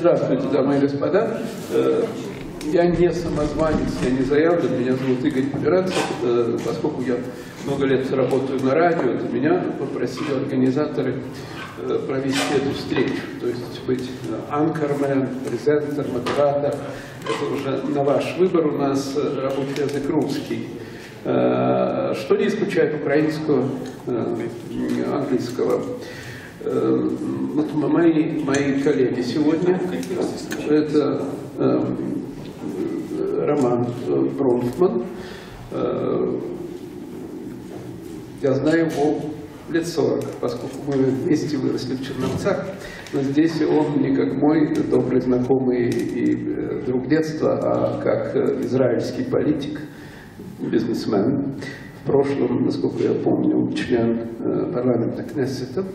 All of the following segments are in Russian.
Здравствуйте, дамы и господа. Я не самозванец, я не заявлен, меня зовут Игорь Померанцев. Поскольку я много лет работаю на радио, то меня попросили организаторы провести эту встречу. То есть быть анкермен, презентер, модератор. Это уже на ваш выбор, у нас рабочий язык русский. Что не исключает украинского, английского. Вот мои коллеги сегодня, это Роман Бронфман. Я знаю его лет 40, поскольку мы вместе выросли в Черновцах, но здесь он не как мой добрый знакомый и друг детства, а как израильский политик, бизнесмен. В прошлом, насколько я помню, член парламента Кнессета.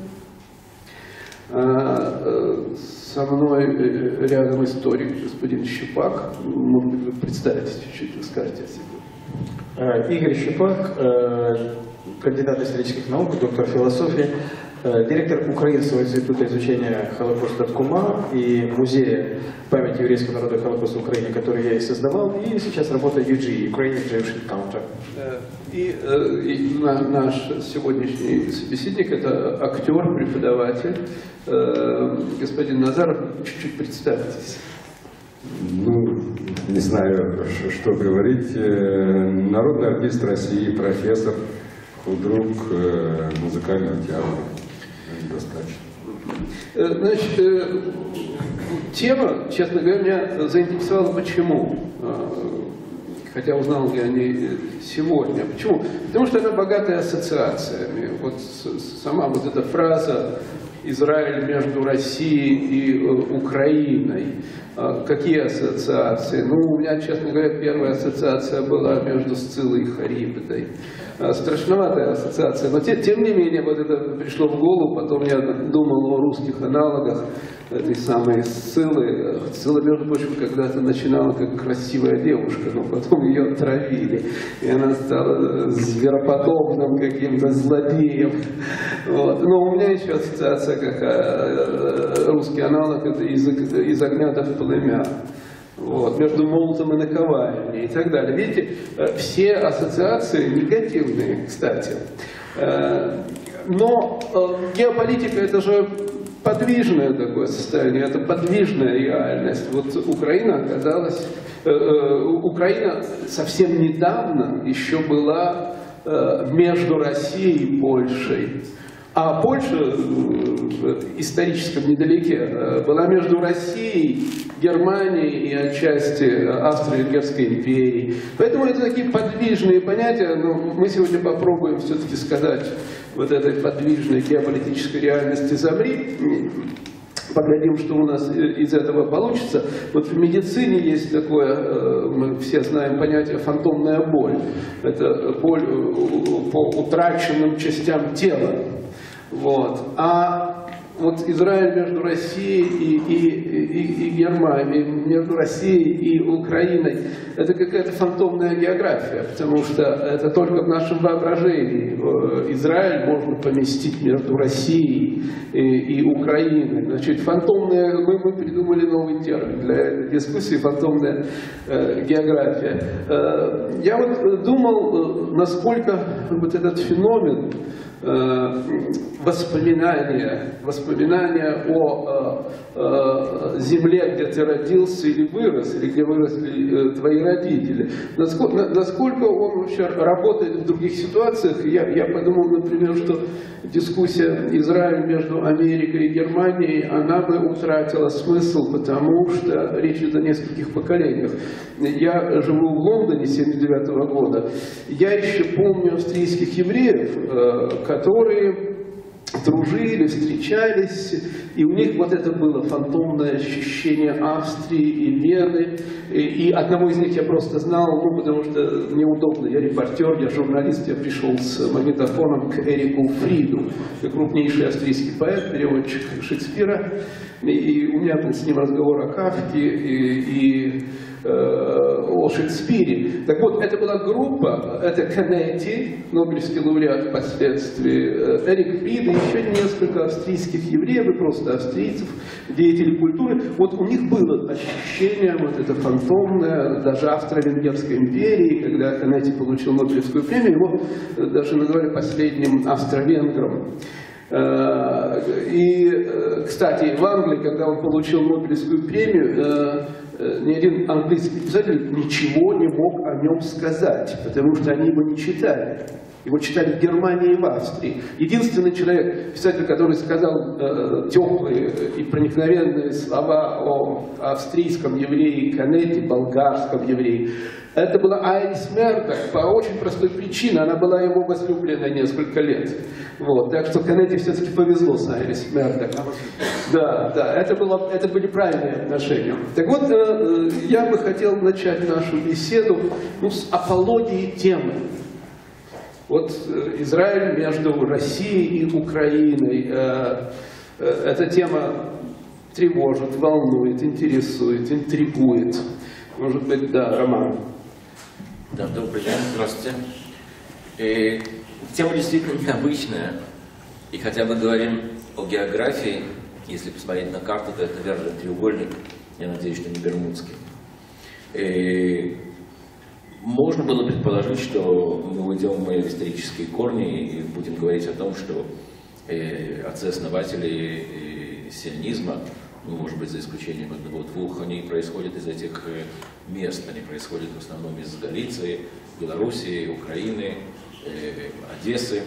Со мной рядом историк господин Щепак. Может быть, вы представитесь чуть-чуть, расскажете о себе. Игорь Щепак, кандидат исторических наук, доктор философии, директор Украинского института изучения Холокоста в Кума и музея памяти еврейского народа и Холокоста в Украине, который я и создавал, и сейчас работаю в UGE, Ukrainian Jewish Encounter. И наш сегодняшний собеседник – это актер, преподаватель. Господин Назаров, чуть-чуть представьтесь. Ну, не знаю, что говорить. Народный артист России, профессор, худрук музыкального театра. Достаточно. Значит, тема, честно говоря, меня заинтересовала почему. Хотя узнал я о ней сегодня. Почему? Потому что она богатая ассоциациями. Вот сама вот эта фраза «Израиль между Россией и Украиной». Какие ассоциации? Ну, у меня, честно говоря, первая ассоциация была между Сциллой и Харибдой. Страшноватая ассоциация, но тем не менее, вот это пришло в голову, потом я думал о русских аналогах этой самой Сциллы. Сцилла, между прочим, когда-то начинала как красивая девушка, но потом ее отравили, и она стала звероподобным каким-то злодеем. Вот. Но у меня еще ассоциация, как русский аналог, это из огня до племя. Вот, между молотом и наковальней и так далее. Видите, все ассоциации негативные, кстати. Но геополитика – это же подвижное такое состояние, это подвижная реальность. Вот Украина оказалась… Украина совсем недавно еще была между Россией и Польшей. А Польша в историческом недалеке была между Россией, Германией и отчасти Австро-Венгерской империей. Поэтому это такие подвижные понятия, но мы сегодня попробуем все-таки сказать вот этой подвижной геополитической реальности «замри». Поглядим, что у нас из этого получится. Вот в медицине есть такое, мы все знаем понятие «фантомная боль». Это боль по утраченным частям тела. Вот. А вот Израиль между Россией и Германией, между Россией и Украиной, это какая-то фантомная география, потому что это только в нашем воображении. Израиль можно поместить между Россией и Украиной. Значит, фантомная, мы придумали новый термин для дискуссии, фантомная география. Я вот думал, насколько вот этот феномен воспоминания о земле, где ты родился или вырос, или где выросли твои родители. Насколько он вообще работает в других ситуациях? Я подумал, например, что дискуссия Израиль между Америкой и Германией, она бы утратила смысл, потому что речь идет о нескольких поколениях. Я живу в Лондоне с 1979 года. Я еще помню австрийских евреев, которые дружили, встречались, и у них вот это было фантомное ощущение Австрии и Вены. И одного из них я просто знал, ну, потому что мне удобно, я репортер, я журналист, я пришел с магнитофоном к Эрику Фриду, крупнейший австрийский поэт, переводчик Шекспира, и у меня был с ним разговор о Кафке, и о Шекспире. Так вот, это была группа, это Канетти, Нобелевский лауреат впоследствии, Эрик Бид и еще несколько австрийских евреев, просто австрийцев, деятелей культуры. Вот у них было ощущение, вот это фантомное, даже Австро-Венгерской империи, когда Канетти получил Нобелевскую премию, его даже назвали последним австро-венгром. И, кстати, в Англии, когда он получил Нобелевскую премию, ни один английский писатель ничего не мог о нем сказать, потому что они его не читали. Его читали в Германии и в Австрии. Единственный человек, писатель, который сказал теплые и проникновенные слова о австрийском еврее Канетти, болгарском еврее, это была Айрис Мердок, по очень простой причине. Она была его возлюбленной несколько лет. Вот. Так что Канетти все-таки повезло с Айрис Мердок. Да, да, это были правильные отношения. Так вот, я бы хотел начать нашу беседу с апологии темы. Вот Израиль между Россией и Украиной. Эта тема тревожит, волнует, интересует, интригует. Может быть, да, Роман. Да, добрый день, здравствуйте. Тема действительно необычная. И хотя мы говорим о географии, если посмотреть на карту, то это, наверное, треугольник. Я надеюсь, что не бермудский. Можно было предположить, что мы уйдем в мои исторические корни и будем говорить о том, что отцы-основатели сионизма, может быть, за исключением одного-двух, они происходят из этих мест, они происходят в основном из Галиции, Белоруссии, Украины, Одессы.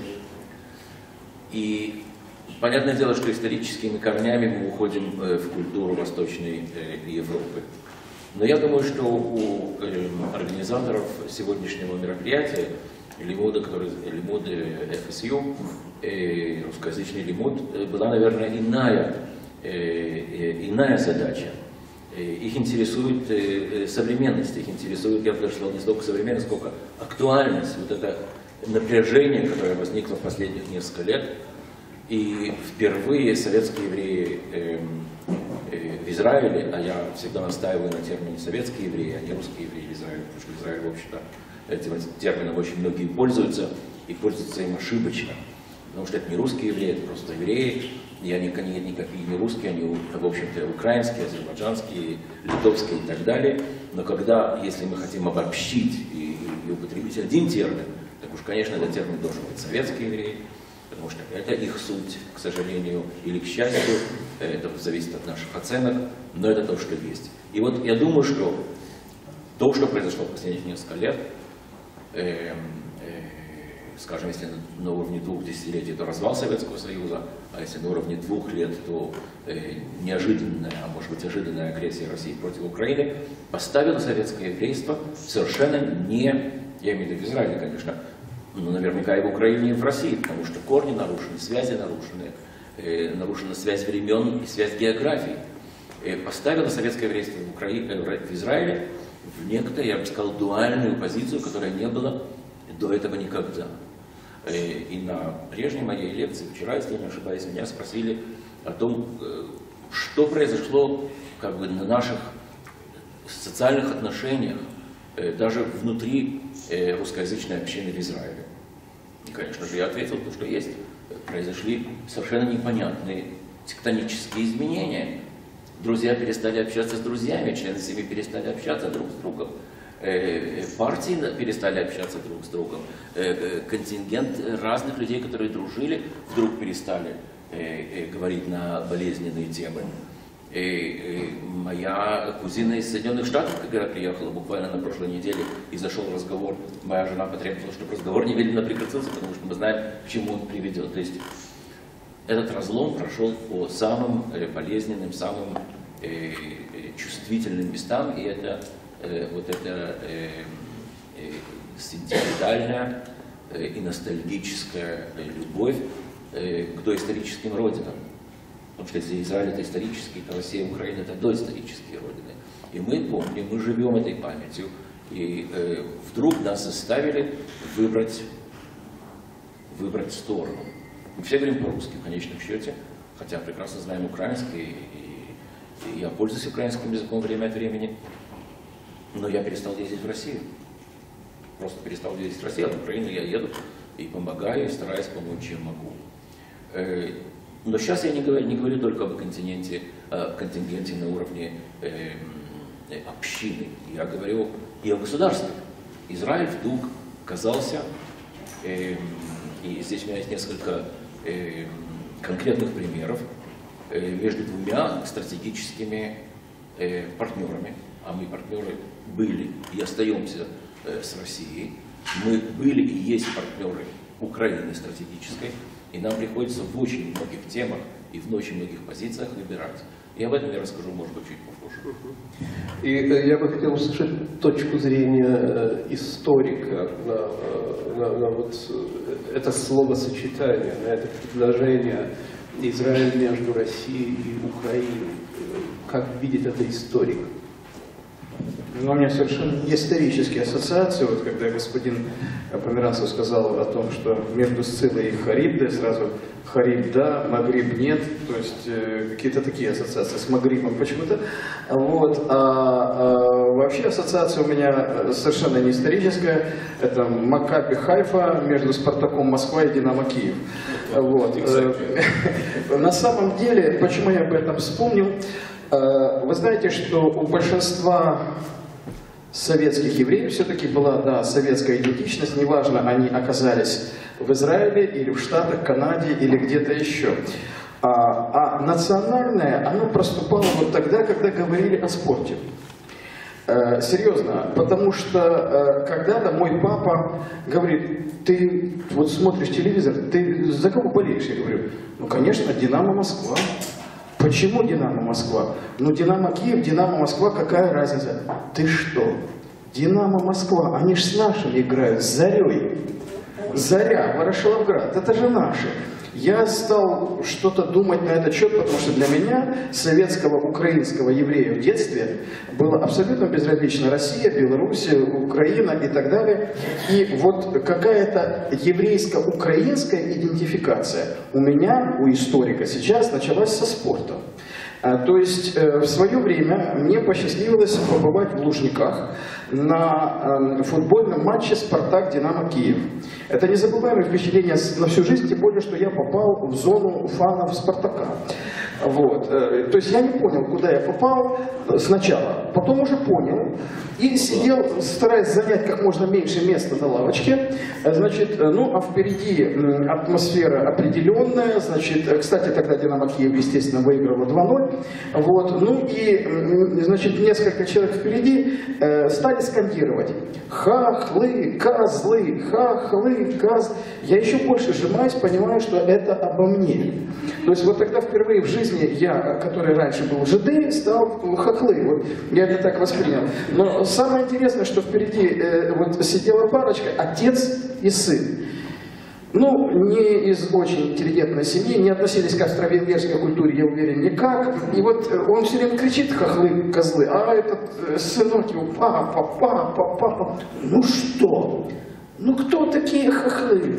И понятное дело, что историческими корнями мы уходим в культуру Восточной Европы. Но я думаю, что у организаторов сегодняшнего мероприятия, Лимуда ФСЮ, русскоязычный Лимуд, была, наверное, иная задача. Их интересует современность, их интересует, я бы даже сказал, не столько современность, сколько актуальность, вот это напряжение, которое возникло в последних несколько лет. И впервые советские евреи в Израиле, а я всегда настаиваю на термине советские евреи, а не русские евреи в Израиле, потому что Израиль, в общем-то, этим термином очень многие пользуются, и пользуются им ошибочно. Потому что это не русские евреи, это просто евреи, и они никакие не русские, они, в общем-то, украинские, азербайджанские, литовские и так далее. Но когда, если мы хотим обобщить и употребить один термин, так уж, конечно, этот термин должен быть советские евреи, потому что это их суть, к сожалению, или к счастью, это зависит от наших оценок, но это то, что есть. И вот я думаю, что то, что произошло в последних несколько лет, скажем, если на уровне 2 десятилетий, то развал Советского Союза, а если на уровне 2 лет, то неожиданная, а может быть ожиданная агрессия России против Украины, поставила советское еврейство совершенно не, я имею в виду в Израиле, конечно, но наверняка и в Украине, и в России, потому что корни нарушены, связи нарушены, нарушена связь времен и связь географии. Поставила советское еврейство в Израиле в некоторую, я бы сказал, дуальную позицию, которая не была до этого никогда. И на прежней моей лекции вчера, если не ошибаюсь, меня спросили о том, что произошло как бы на наших социальных отношениях, даже внутри русскоязычной общины в Израиле. И, конечно же, я ответил, что есть. Произошли совершенно непонятные тектонические изменения. Друзья перестали общаться с друзьями, члены семьи перестали общаться друг с другом. Партии перестали общаться друг с другом. Контингент разных людей, которые дружили, вдруг перестали говорить на болезненные темы. Моя кузина из Соединенных Штатов, когда приехала буквально на прошлой неделе, и зашел разговор, моя жена потребовала, чтобы разговор немедленно прекратился, потому что мы знаем, к чему он приведет. То есть этот разлом прошел по самым болезненным, самым чувствительным местам, и это вот эта сентиментальная и ностальгическая любовь к доисторическим родинам. Потому что если Израиль это исторический, то Россия и Украина это доисторические родины. И мы помним, мы живем этой памятью. И вдруг нас заставили выбрать сторону. Мы все говорим по-русски в конечном счете, хотя прекрасно знаем украинский, и я пользуюсь украинским языком время от времени. Но я перестал ездить в Россию. Просто перестал ездить в Россию, а в Украину я еду и помогаю, и стараюсь помочь, чем могу. Но сейчас я не говорю только об контингенте на уровне общины. Я говорю и о государстве. Израиль вдруг оказался, и здесь у меня есть несколько конкретных примеров, между двумя стратегическими партнерами. А мы партнеры были и остаемся с Россией. Мы были и есть партнеры Украины стратегической. И нам приходится в очень многих темах и в очень многих позициях выбирать. И об этом я расскажу, может быть, чуть попозже. И я бы хотел услышать точку зрения историка на вот это словосочетание, на это предложение Израиль между Россией и Украиной. Как видит это историк? Но у меня совершенно исторические ассоциации. Вот когда господин Померанцев сказал о том, что между Сциллой и Харибдой, сразу Хариб да, Магриб нет, то есть какие-то такие ассоциации с Магрибом почему-то. Вот. Вообще ассоциация у меня совершенно не историческая. Это Маккаби Хайфа между Спартаком Москва и Динамо Киев. Вот. На самом деле, почему я об этом вспомнил? Вы знаете, что у большинства советских евреев все-таки была, да, советская идентичность, неважно, они оказались в Израиле или в Штатах, Канаде или где-то еще. А национальное, оно проступало вот тогда, когда говорили о спорте. Серьезно, потому что когда-то мой папа говорит: ты вот смотришь телевизор, ты за кого болеешь? Я говорю: ну, конечно, Динамо Москва. Почему Динамо Москва? Ну, Динамо Киев, Динамо Москва, какая разница? Ты что? Динамо Москва, они ж с нашими играют, с Зарей. Заря, Ворошиловград, это же наши. Я стал что-то думать на этот счет, потому что для меня, советского, украинского еврея в детстве, было абсолютно безразлично Россия, Белоруссия, Украина и так далее. И вот какая-то еврейско-украинская идентификация у меня, у историка сейчас, началась со спорта. То есть в свое время мне посчастливилось побывать в Лужниках на футбольном матче «Спартак-Динамо Киев». Это незабываемое впечатление на всю жизнь, тем более, что я попал в зону фанов «Спартака». Вот. То есть я не понял, куда я попал сначала, потом уже понял и сидел, стараясь занять как можно меньше места на лавочке. Значит, ну а впереди атмосфера определенная, значит, кстати, тогда «Динамо Киев», естественно, выиграла 2-0. Вот. Ну и, значит, несколько человек впереди стали скандировать: хахлы, козлы, хахлы, козлы. Я еще больше сжимаюсь, понимаю, что это обо мне. То есть вот тогда впервые в жизни я, который раньше был жиды, стал хохлы. Вот я это так воспринял. Но самое интересное, что впереди вот сидела парочка, отец и сын. Ну, не из очень интеллигентной семьи, не относились к австро-венгерской культуре, я уверен, никак. И вот он все время кричит: хохлы, козлы, а этот сынок его: папа, папа, папа. Ну что? Ну кто такие хохлы?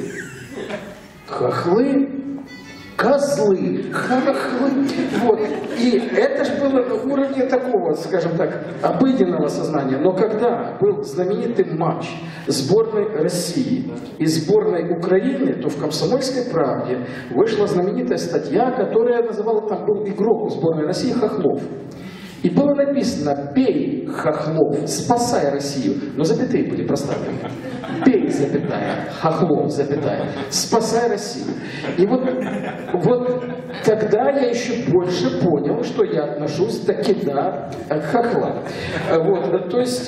Хохлы? Козлы, хохлы. Вот. И это же было на уровне такого, скажем так, обыденного сознания. Но когда был знаменитый матч сборной России и сборной Украины, то в «Комсомольской правде» вышла знаменитая статья, которая называла, там был игрок сборной России Хохлов. И было написано: «Пей, Хохлов, спасай Россию». Но запятые были проставлены. «Пей, запятая, Хохлов, запятая, спасай Россию». И вот тогда я еще больше понял, что я отношусь таки да к хохлам. Вот, то есть,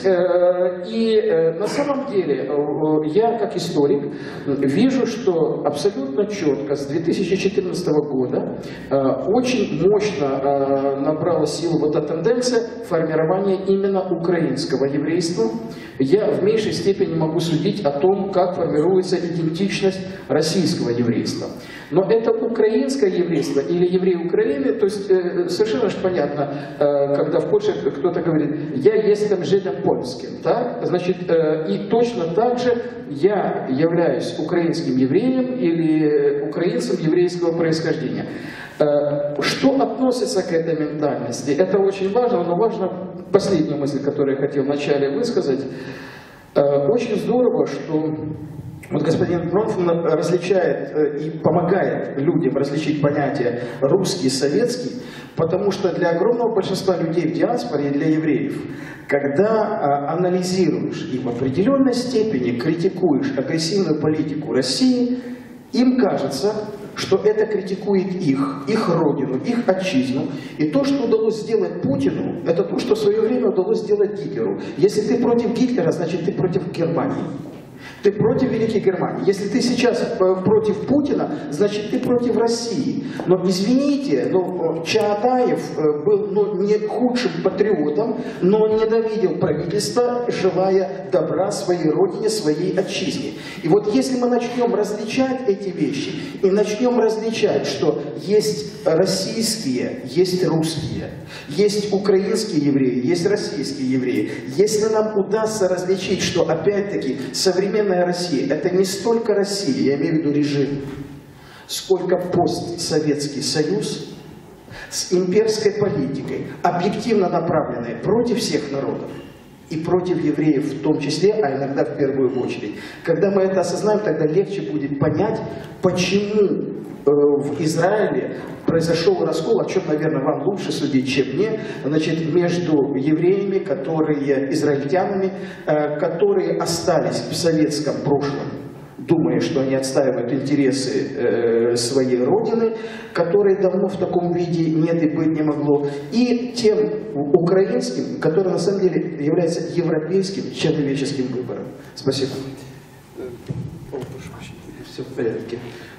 на самом деле, я как историк вижу, что абсолютно четко с 2014 года очень мощно набрала силу вот эта тенденция формирования именно украинского еврейства. Я в меньшей степени могу судить о том, как формируется идентичность российского еврейства. Но это украинское еврейство или еврей Украины, то есть совершенно же понятно, когда в Польше кто-то говорит, я jestem Żydem польским, так? Значит, и точно так же я являюсь украинским евреем или украинцем еврейского происхождения. Что относится к этой ментальности? Это очень важно, но важно последняя мысль, которую я хотел вначале высказать. Очень здорово, что вот господин Бронфман различает и помогает людям различить понятия русский и советский, потому что для огромного большинства людей в диаспоре и для евреев, когда анализируешь и в определенной степени критикуешь агрессивную политику России, им кажется, что это критикует их родину, их отчизну. И то, что удалось сделать Путину, это то, что в свое время удалось сделать Гитлеру. Если ты против Гитлера, значит ты против Германии. Ты против Великой Германии. Если ты сейчас против Путина, значит ты против России. Но извините, но Чаадаев был не худшим патриотом, но он ненавидел правительство, желая добра своей родине, своей отчизне. И вот если мы начнем различать эти вещи, и начнем различать, что есть российские, есть русские, есть украинские евреи, есть российские евреи, если нам удастся различить, что опять-таки современная Россия, это не столько Россия, я имею в виду режим, сколько постсоветский союз с имперской политикой, объективно направленной против всех народов и против евреев в том числе, а иногда в первую очередь. Когда мы это осознаем, тогда легче будет понять, почему в Израиле произошел раскол, о чем, наверное, вам лучше судить, чем мне, значит, между евреями, израильтянами, которые остались в советском прошлом, думая, что они отстаивают интересы своей родины, которые давно в таком виде нет и быть не могло, и тем украинским, который на самом деле является европейским человеческим выбором. Спасибо. Все в порядке.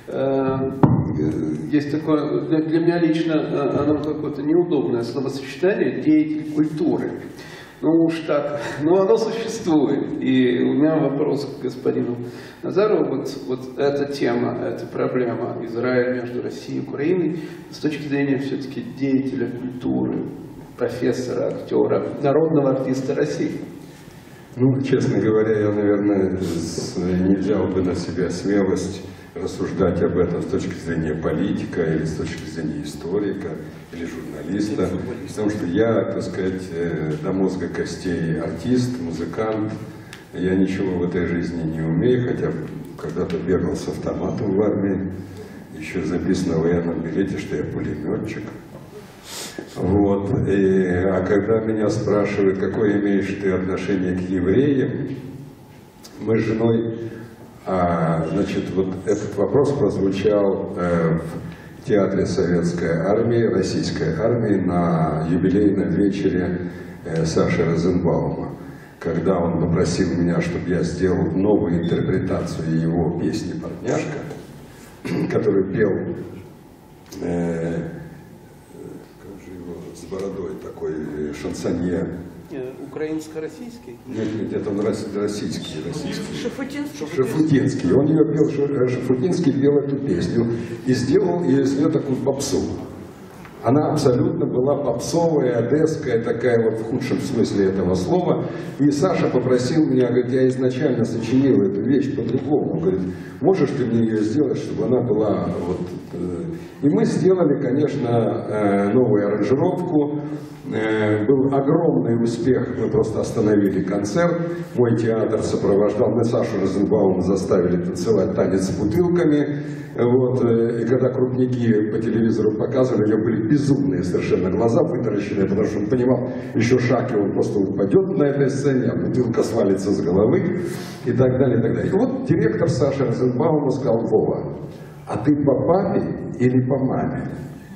Есть такое, для меня лично оно какое-то неудобное словосочетание «деятель культуры». Ну уж так, но оно существует. И у меня вопрос к господину Назарову. Вот эта тема, эта проблема Израиля между Россией и Украиной с точки зрения все-таки деятеля культуры, профессора, актера, народного артиста России. Ну, честно говоря, я, наверное, не взял бы на себя смелость рассуждать об этом с точки зрения политика или с точки зрения историка или журналиста, потому что я, так сказать, до мозга костей артист, музыкант, я ничего в этой жизни не умею, хотя когда-то бегал с автоматом в армии, еще записано в военном билете, что я пулеметчик. Вот. А когда меня спрашивают, какое имеешь ты отношение к евреям, мы с женой, значит, вот этот вопрос прозвучал в театре Советской армии, Российской армии на юбилейном вечере Саши Розенбаума, когда он попросил меня, чтобы я сделал новую интерпретацию его песни «Портняжка», которую пел с бородой такой шансонье. Украинско-российский? Нет, это он российский. Шафутинский. Шафутинский. Он ее пел, Шафутинский пел эту песню и сделал из нее такую попсу. Она абсолютно была попсовая, одесская, такая вот в худшем смысле этого слова. И Саша попросил меня, говорит, я изначально сочинил эту вещь по-другому. Он говорит, можешь ты мне ее сделать, чтобы она была вот... И мы сделали, конечно, новую аранжировку. Был огромный успех, мы просто остановили концерт. Мой театр сопровождал, мы Сашу Розенбаума заставили танцевать танец с бутылками. Вот, и когда крупники по телевизору показывали, у него были безумные совершенно глаза вытаращенные, потому что он понимал, еще шаг, и он просто упадет на этой сцене, а бутылка свалится с головы, и так далее, и так далее. И вот директор Саши Розенбаума сказал, Вова, а ты по папе или по маме?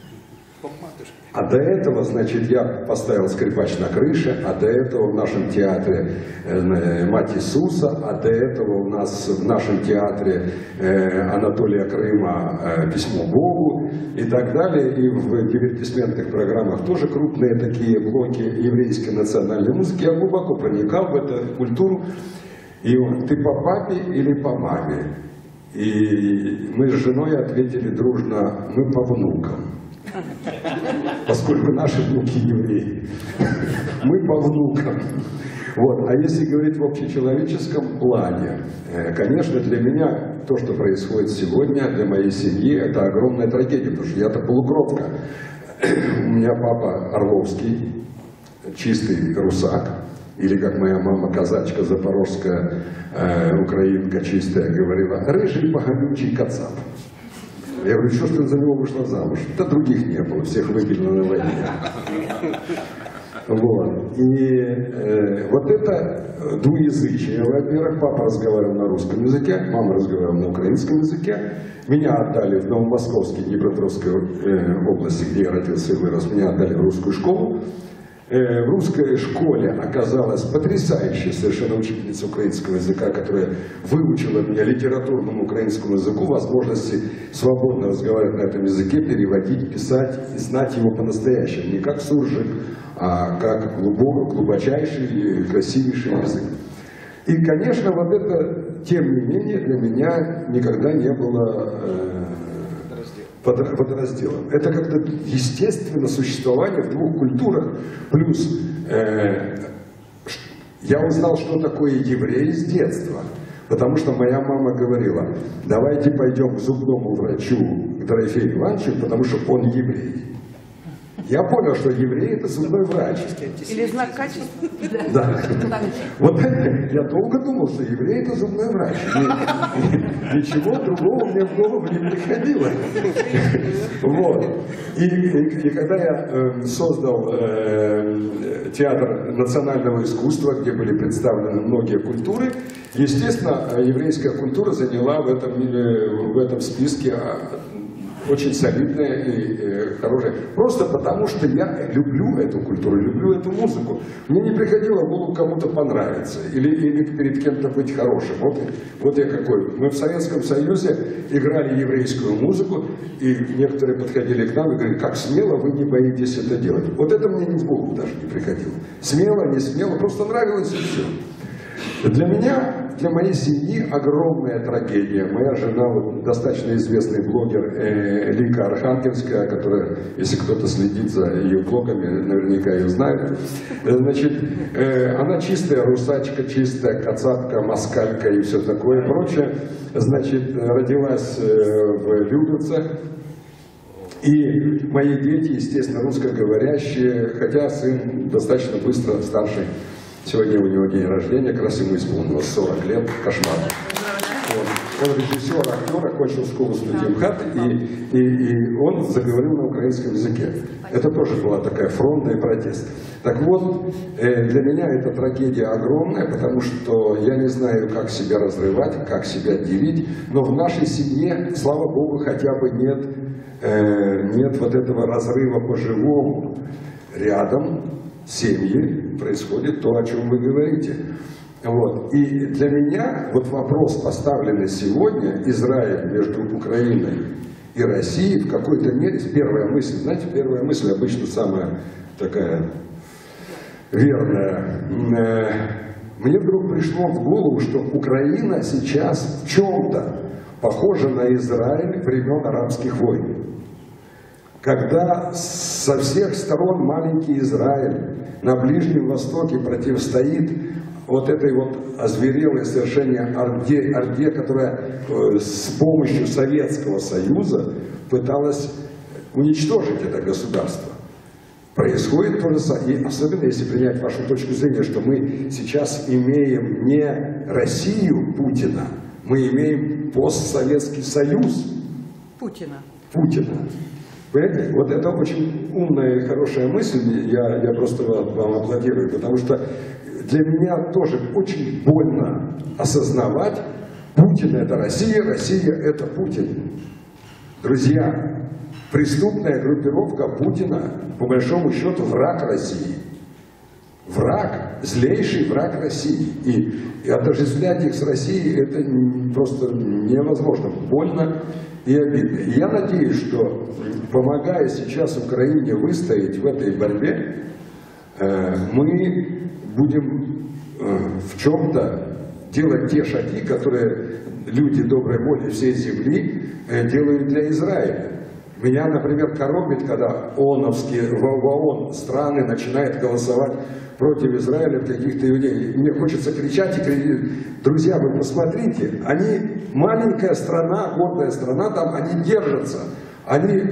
А до этого, значит, я поставил скрипач на крыше, а до этого в нашем театре «Мать Иисуса», а до этого у нас в нашем театре Анатолия Крыма «Письмо Богу» и так далее. И в дивертисментных программах тоже крупные такие блоки еврейской национальной музыки. Я глубоко проникал в эту культуру. И он, ты по папе или по маме? И мы с женой ответили дружно: мы по внукам. Поскольку наши внуки евреи. Мы по внукам. Вот. А если говорить в общечеловеческом плане, конечно, для меня то, что происходит сегодня, для моей семьи, это огромная трагедия, потому что я-то полукровка. У меня папа Орловский, чистый русак, или, как моя мама, казачка запорожская, украинка чистая, говорила: рыжий погонючий кацап. Я говорю: что ж ты за него вышла замуж? Да других не было, всех выбили на войне. Вот. И вот это двуязычие. Во-первых, папа разговаривал на русском языке, мама разговаривала на украинском языке. Меня отдали в Новомосковской, Днепропетровской области, где я родился и вырос, меня отдали в русскую школу. В русской школе оказалась потрясающая совершенно учительница украинского языка, которая выучила меня литературному украинскому языку, возможности свободно разговаривать на этом языке, переводить, писать и знать его по-настоящему. Не как суржик, а как глубочайший, красивейший язык. И, конечно, вот это, тем не менее, для меня никогда не было подразделом. Это как-то естественно существование в двух культурах. Плюс я узнал, что такое еврей с детства. Потому что моя мама говорила: давайте пойдем к зубному врачу, к Дорофею Ивановичу, потому что он еврей. Я понял, что еврей — это зубной врач. Или знак качества. Да. Вот я долго думал, что еврей — это зубной врач. Ничего другого мне в голову не приходило. Вот. И когда я создал театр национального искусства, где были представлены многие культуры, естественно, еврейская культура заняла в этом списке очень солидная и хорошая. Просто потому, что я люблю эту культуру, люблю эту музыку. Мне не приходило в голову кому-то понравиться или перед кем-то быть хорошим. Вот я какой. Мы в Советском Союзе играли еврейскую музыку, и некоторые подходили к нам и говорили: как смело вы не боитесь это делать. Вот это мне ни в голову даже не приходило. Смело, не смело, просто нравилось и все. Для меня, для моей семьи огромная трагедия. Моя жена, вот, достаточно известный блогер Лика Архангельская, которая, если кто-то следит за ее блогами, наверняка ее знает. Значит, она чистая русачка, чистая кацапка, москалька и все такое прочее. Значит, родилась в Люберцах. И мои дети, естественно, русскоговорящие, хотя сын достаточно быстро старший. Сегодня у него день рождения, как раз ему исполнилось 40 лет, кошмар. Он режиссер, актер, окончил школу студентхат, и он заговорил на украинском языке. Это тоже была такая фронта и протест. Так вот, для меня эта трагедия огромная, потому что я не знаю, как себя разрывать, как себя делить, но в нашей семье, слава Богу, хотя бы нет вот этого разрыва по-живому. Рядом семьи происходит то, о чем вы говорите. Вот. И для меня вот вопрос, поставленный сегодня, Израиль между Украиной и Россией, в какой-то мере, первая мысль, знаете, первая мысль обычно самая такая верная. Мне вдруг пришло в голову, что Украина сейчас в чем-то похожа на Израиль времен арабских войн. Когда со всех сторон маленький Израиль на Ближнем Востоке противостоит вот этой вот озверелой совершенно орде, которая с помощью Советского Союза пыталась уничтожить это государство. Происходит то же самое. И особенно если принять вашу точку зрения, что мы сейчас имеем не Россию Путина, мы имеем постсоветский союз Путина. Понимаете? Вот это очень умная и хорошая мысль, я просто вам аплодирую, потому что для меня тоже очень больно осознавать: Путин — это Россия, Россия — это Путин. Друзья, преступная группировка Путина, по большому счету, враг России. Враг, злейший враг России. И отождествлять их с Россией — это просто невозможно, больно и обидно. И я надеюсь, что, помогая сейчас Украине выстоять в этой борьбе, мы будем в чем-то делать те шаги, которые люди доброй воли всей земли делают для Израиля. Меня, например, коробит, когда в ООН страны начинают голосовать против Израиля в каких-то явлениях. Мне хочется кричать и кричать: друзья, вы посмотрите, они, маленькая страна, гордая страна, там они держатся, они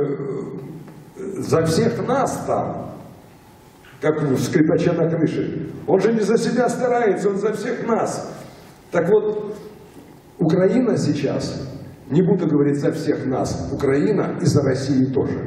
за всех нас там, как в скрипаче на крыше. Он же не за себя старается, он за всех нас. Так вот, Украина сейчас, не буду говорить за всех нас, Украина и за Россию тоже.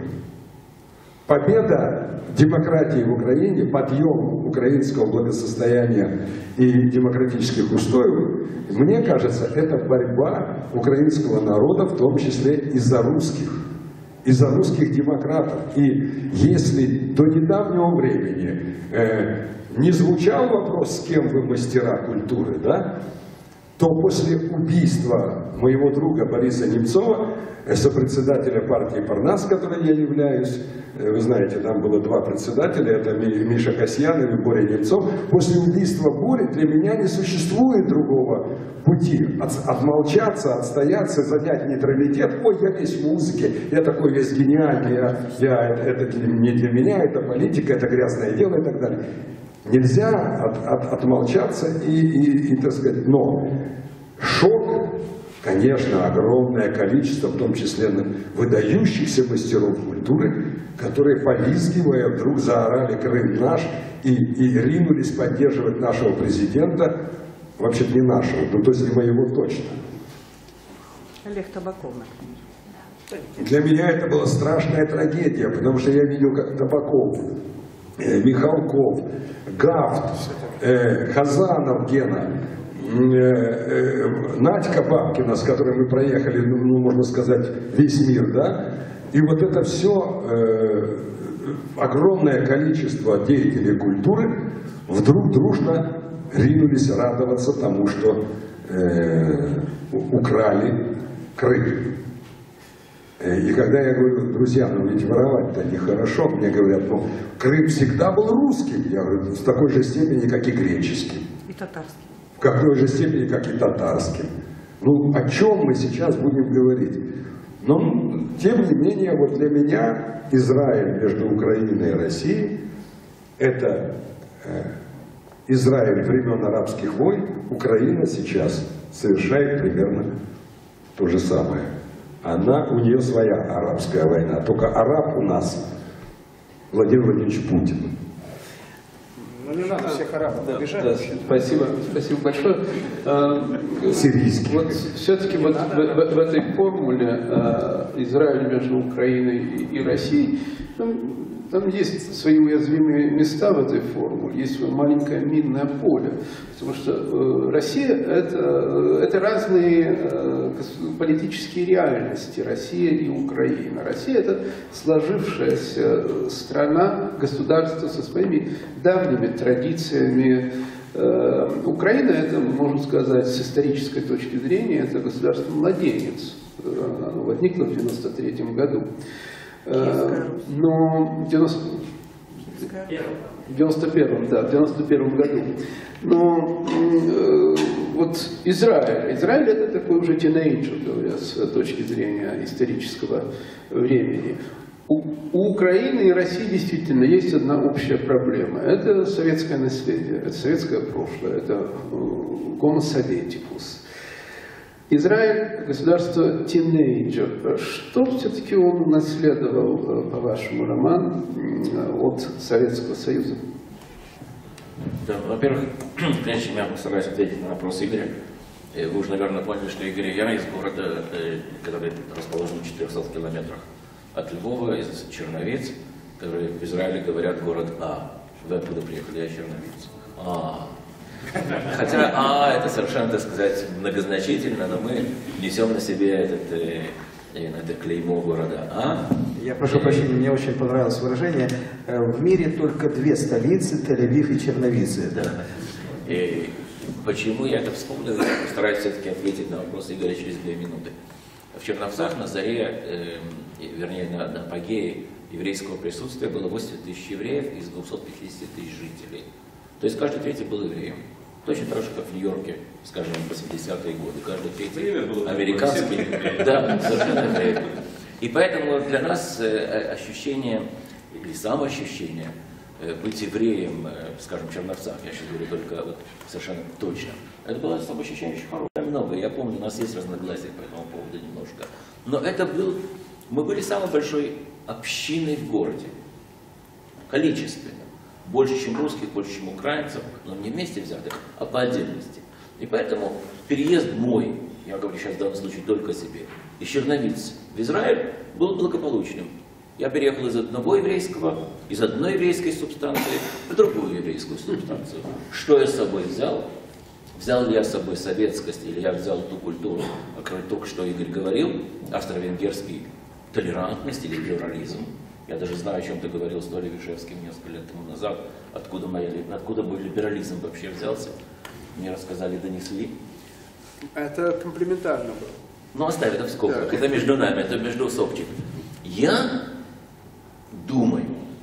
Победа демократии в Украине, подъем украинского благосостояния и демократических устоев, мне кажется, это борьба украинского народа, в том числе и за русских демократов. И если до недавнего времени не звучал вопрос, с кем вы мастера культуры, да, то после убийства моего друга Бориса Немцова, сопредседателя партии «Парнас», которой я являюсь, вы знаете, там было два председателя, это Миша Касьян и Боря Немцов, после убийства Бори для меня не существует другого пути. Отмолчаться, отстояться, занять нейтралитет. Ой, я весь в музыке, я такой весь гениальный, это не для меня, это политика, это грязное дело и так далее. Нельзя отмолчаться и, так сказать, но шок, конечно, огромное количество, в том числе выдающихся мастеров культуры, которые, повизгивая, вдруг заорали «Крым наш» и ринулись поддерживать нашего президента, вообще-то не нашего, ну то есть не моего точно. Олег Табаков, например. Для меня это была страшная трагедия, потому что я видел, как Табаков, Михалков, Гафт, Хазанов Гена, Надька Бабкина, с которой мы проехали, ну, можно сказать, весь мир, да? И вот это все огромное количество деятелей культуры вдруг дружно ринулись радоваться тому, что украли Крым. И когда я говорю: друзья, ну ведь воровать-то нехорошо, мне говорят: ну Крым всегда был русским. Я говорю: в такой же степени, как и греческим. И татарский. В какой же степени, как и татарским. Ну о чем мы сейчас будем говорить? Но, тем не менее, вот для меня Израиль между Украиной и Россией — это Израиль времен арабских войн. Украина сейчас совершает примерно то же самое. У нее своя арабская война. Только араб у нас Владимир Владимирович Путин. Ну не надо всех арабов обижать. Да, спасибо большое. Сирийский. Вот все-таки вот в этой формуле Израиль между Украиной и Россией, там есть свои уязвимые места в этой формуле, есть маленькое минное поле, потому что Россия это разные политические реальности, Россия и Украина. Россия — это сложившаяся страна, государство со своими давними традициями. Украина — это, можно сказать, с исторической точки зрения, это государство-младенец. Оно возникло в 1993 году. Но в 91 году. Но вот Израиль это такой уже тинейджер, говоря, с точки зрения исторического времени. У Украины и России действительно есть одна общая проблема. Это советское наследие, это советское прошлое, это homo soveticus. Израиль — государство тинейджер. Что все-таки он унаследовал, по-вашему, Роман, от Советского Союза? Да, во-первых, прежде чем я постараюсь ответить на вопрос Игоря, вы уже, наверное, поняли, что Игорь и я из города, который расположен в 400 километрах от Львова, из Черновец, который в Израиле говорят город А. Вы оттуда приехали, я Черновец. Хотя это совершенно, так сказать, многозначительно, но мы несем на себе это клеймо города А. Я прошу прощения, мне очень понравилось выражение. В мире только две столицы, Тель-Авив и Черновицы. Да. И почему я это вспомнил, я постараюсь все-таки ответить на вопрос Игоря через 2 минуты. В Черновцах на заре, вернее на апогее еврейского присутствия было 80 тысяч евреев из 250 тысяч жителей. То есть каждый третий был евреем. Точно так же, как в Нью-Йорке, скажем, в 80-е годы. Каждый третий американский. Да, совершенно верно. И поэтому для нас ощущение, или самоощущение, быть евреем, скажем, в Черновцах, я сейчас говорю только вот совершенно точно, это было самоощущение очень хорошее, много. Я помню, у нас есть разногласия по этому поводу немножко. Но это мы были самой большой общиной в городе, количественно. Больше, чем русских, больше, чем украинцев, но не вместе взятых, а по отдельности. И поэтому переезд мой, я говорю сейчас в данном случае только о себе, из Черновиц в Израиль был благополучным. Я переехал из одной еврейской субстанции в другую еврейскую субстанцию. Что я с собой взял? Взял ли я с собой советскость, или я взял ту культуру, о которой только что Игорь говорил, австро-венгерский толерантность или плюрализм. Я даже знаю, о чем ты говорил с Толей Вишевским несколько лет тому назад, откуда бы либерализм вообще взялся. Мне рассказали, донесли. Это комплиментарно было. Ну, оставь это в скобках, это между нами, это между сопчик. Я думаю,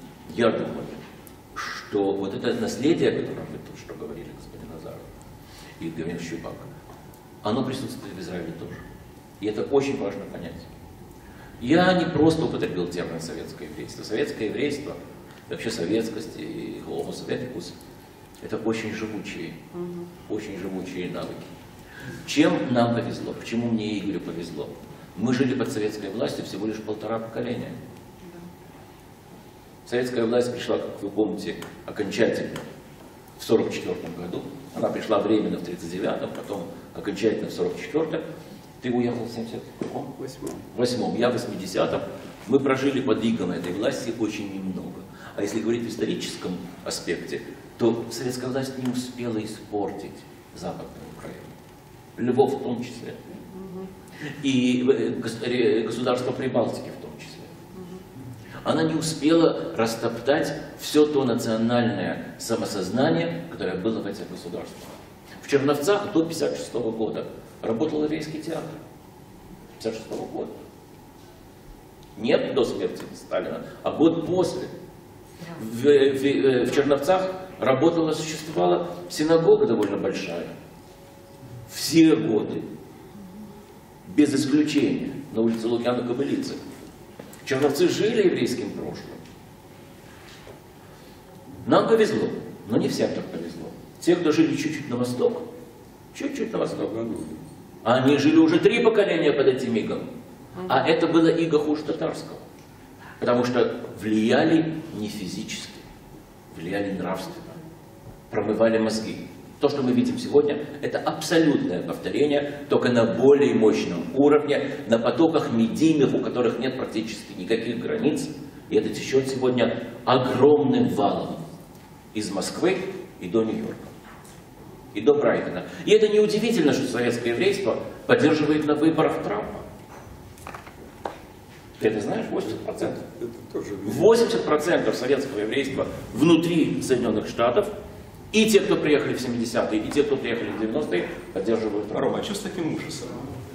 что вот это наследие, о котором вы только что говорили, господин Назаров и господин Щупак, оно присутствует в Израиле тоже. И это очень важно понять. Я не просто употребил термин советское еврейство. Советское еврейство, вообще советскость и homo советикус, это очень живучие навыки. Чем нам повезло? Почему мне и Игорю повезло? Мы жили под советской властью всего лишь 1,5 поколения. Советская власть пришла, как вы помните, окончательно в 1944 году. Она пришла временно в 1939, потом окончательно в 1944. Ты уехал в 1978, я в 80-м. Мы прожили под игом этой власти очень немного. А если говорить в историческом аспекте, то советская власть не успела испортить Западную Украину. Львов в том числе. И государство Прибалтики в том числе. Она не успела растоптать все то национальное самосознание, которое было в этих государствах. В Черновцах до 1956 года работал еврейский театр. 1956 года. Нет до смерти Сталина, а год после. В Черновцах существовала синагога довольно большая. Все годы. Без исключения. На улице Лукьяна-Кобылицы. Черновцы жили еврейским прошлым. Нам повезло, но не всем так повезло. Те, кто жили чуть-чуть на восток, они жили уже 3 поколения под этим игом. А это было иго хуже татарского. Потому что влияли не физически, влияли нравственно, промывали мозги. То, что мы видим сегодня, это абсолютное повторение, только на более мощном уровне, на потоках медийных, у которых нет практически никаких границ. И это течет сегодня огромным валом из Москвы и до Нью-Йорка, и до Брайтона. И это неудивительно, что советское еврейство поддерживает на выборах Трампа. Ты это знаешь? 80%. 80% советского еврейства внутри Соединенных Штатов, и те, кто приехали в 70-е, и те, кто приехали в 90-е, поддерживают Трампа. Рома, а что с таким ужасом?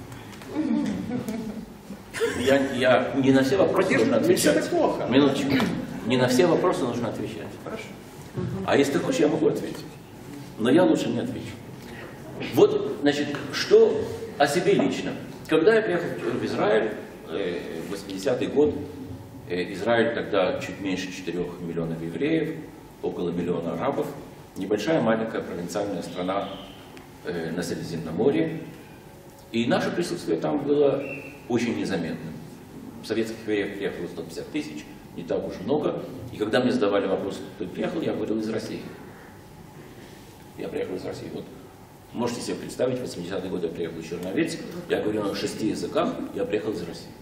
Я не на все вопросы нужно отвечать. Это плохо. Минуточку. Не на все вопросы нужно отвечать. Хорошо. А если ты хочешь, я могу ответить. Но я лучше не отвечу. Вот, значит, что о себе лично. Когда я приехал в Израиль, в 80-й год, Израиль тогда чуть меньше 4 миллионов евреев, около миллиона арабов, небольшая маленькая провинциальная страна на Средиземноморье. И наше присутствие там было очень незаметным. Советских евреев приехало 150 тысяч, не так уж много. И когда мне задавали вопрос, кто приехал, я говорил: из России. Я приехал из России. Вот можете себе представить, в 80-е годы я приехал из Черновец, я говорю на 6 языках, я приехал из России.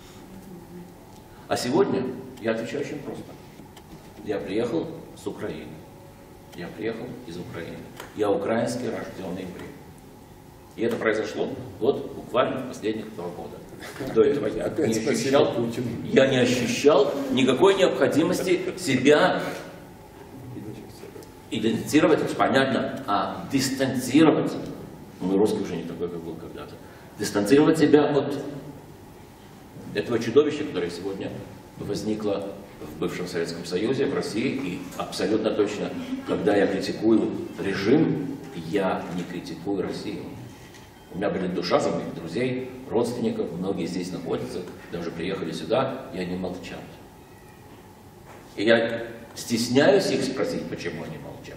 А сегодня я отвечаю очень просто. Я приехал с Украины. Я приехал из Украины. Я украинский рожденный еврей. И это произошло вот буквально последних 2 года. До этого я не ощущал никакой необходимости себя идентифицировать, это понятно, а дистанцировать, мой русский уже не такой, как был когда-то, дистанцировать себя от этого чудовища, которое сегодня возникло в бывшем Советском Союзе, в России, и абсолютно точно, когда я критикую режим, я не критикую Россию. У меня болит душа за моих друзей, родственников, многие здесь находятся, даже приехали сюда, я не молчал. И я стесняюсь их спросить, почему они молчат.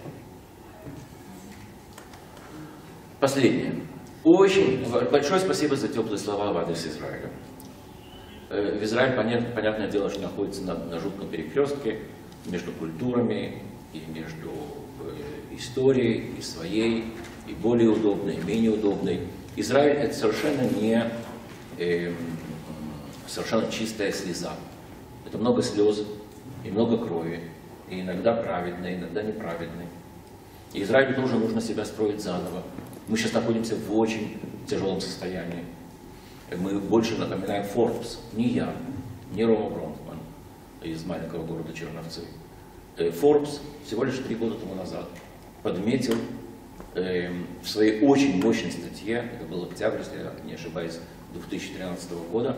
Последнее. Очень большое спасибо за теплые слова в адрес Израиля. В Израиле, понятное дело, что находится на жутком перекрестке между культурами и между историей и своей, и более удобной, и менее удобной. Израиль — это совершенно не совершенно чистая слеза. Это много слез и много крови, и иногда праведной, иногда неправедной. И Израилю тоже нужно себя строить заново. Мы сейчас находимся в очень тяжелом состоянии. Мы больше напоминаем Forbes, не я, не Рома Бронфман из маленького города Черновцы. Forbes всего лишь 3 года тому назад подметил в своей очень мощной статье, это был октябрь, если я не ошибаюсь, 2013 года,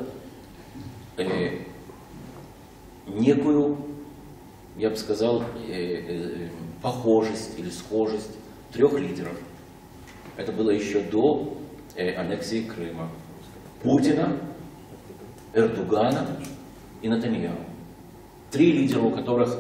некую, я бы сказал, похожесть или схожесть 3 лидеров. Это было еще до аннексии Крыма. Путина, Эрдогана и Нетаньяху. 3 лидера, у которых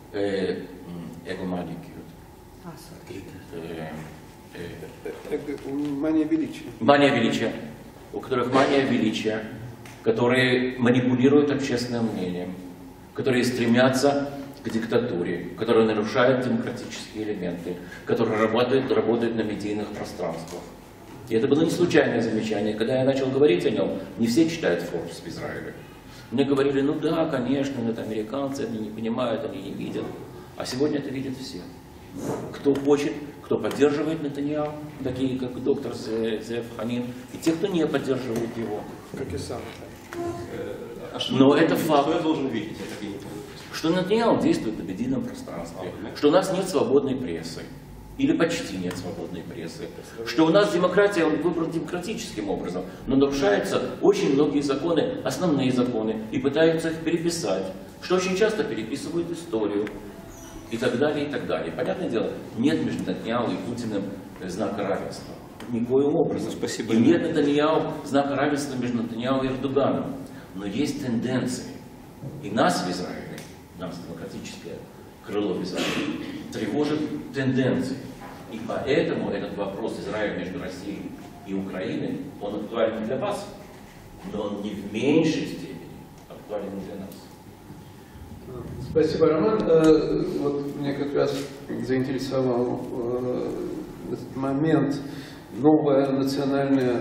Мания величия. Мания величия. У которых мания величия, которые манипулируют общественным мнением, которые стремятся к диктатуре, которые нарушают демократические элементы, которые работают на медийных пространствах. И это было не случайное замечание. Когда я начал говорить о нем, не все читают Forbes в Израиле. Мне говорили, ну да, конечно, это американцы, они не понимают, они не видят. А сегодня это видят все. Кто хочет, кто поддерживает Нетаньяху, такие как доктор Зев Ханин, и те, кто не поддерживает его. Как и сам. Но это факт. Что я должен видеть? Я так и не понял. Что Нетаньяху действует на медийном пространстве, что у нас нет свободной прессы, или почти нет свободной прессы, что у нас демократия выбрана демократическим образом, но нарушаются очень многие законы, основные законы, и пытаются их переписать, что очень часто переписывают историю, и так далее, и так далее. Понятное дело, нет между Нетаньяху и Путиным знака равенства. Никоим образом. Спасибо. И нет Нетаньяху знака равенства между Нетаньяху и Эрдоганом. Но есть тенденции. И нас в Израиле, нас демократическое крыло в Израиле, тревожит тенденции. И поэтому этот вопрос Израиля между Россией и Украиной, он актуален для вас, но он не в меньшей степени актуален для нас. Спасибо, Роман. Вот мне как раз заинтересовал этот момент, новая национальная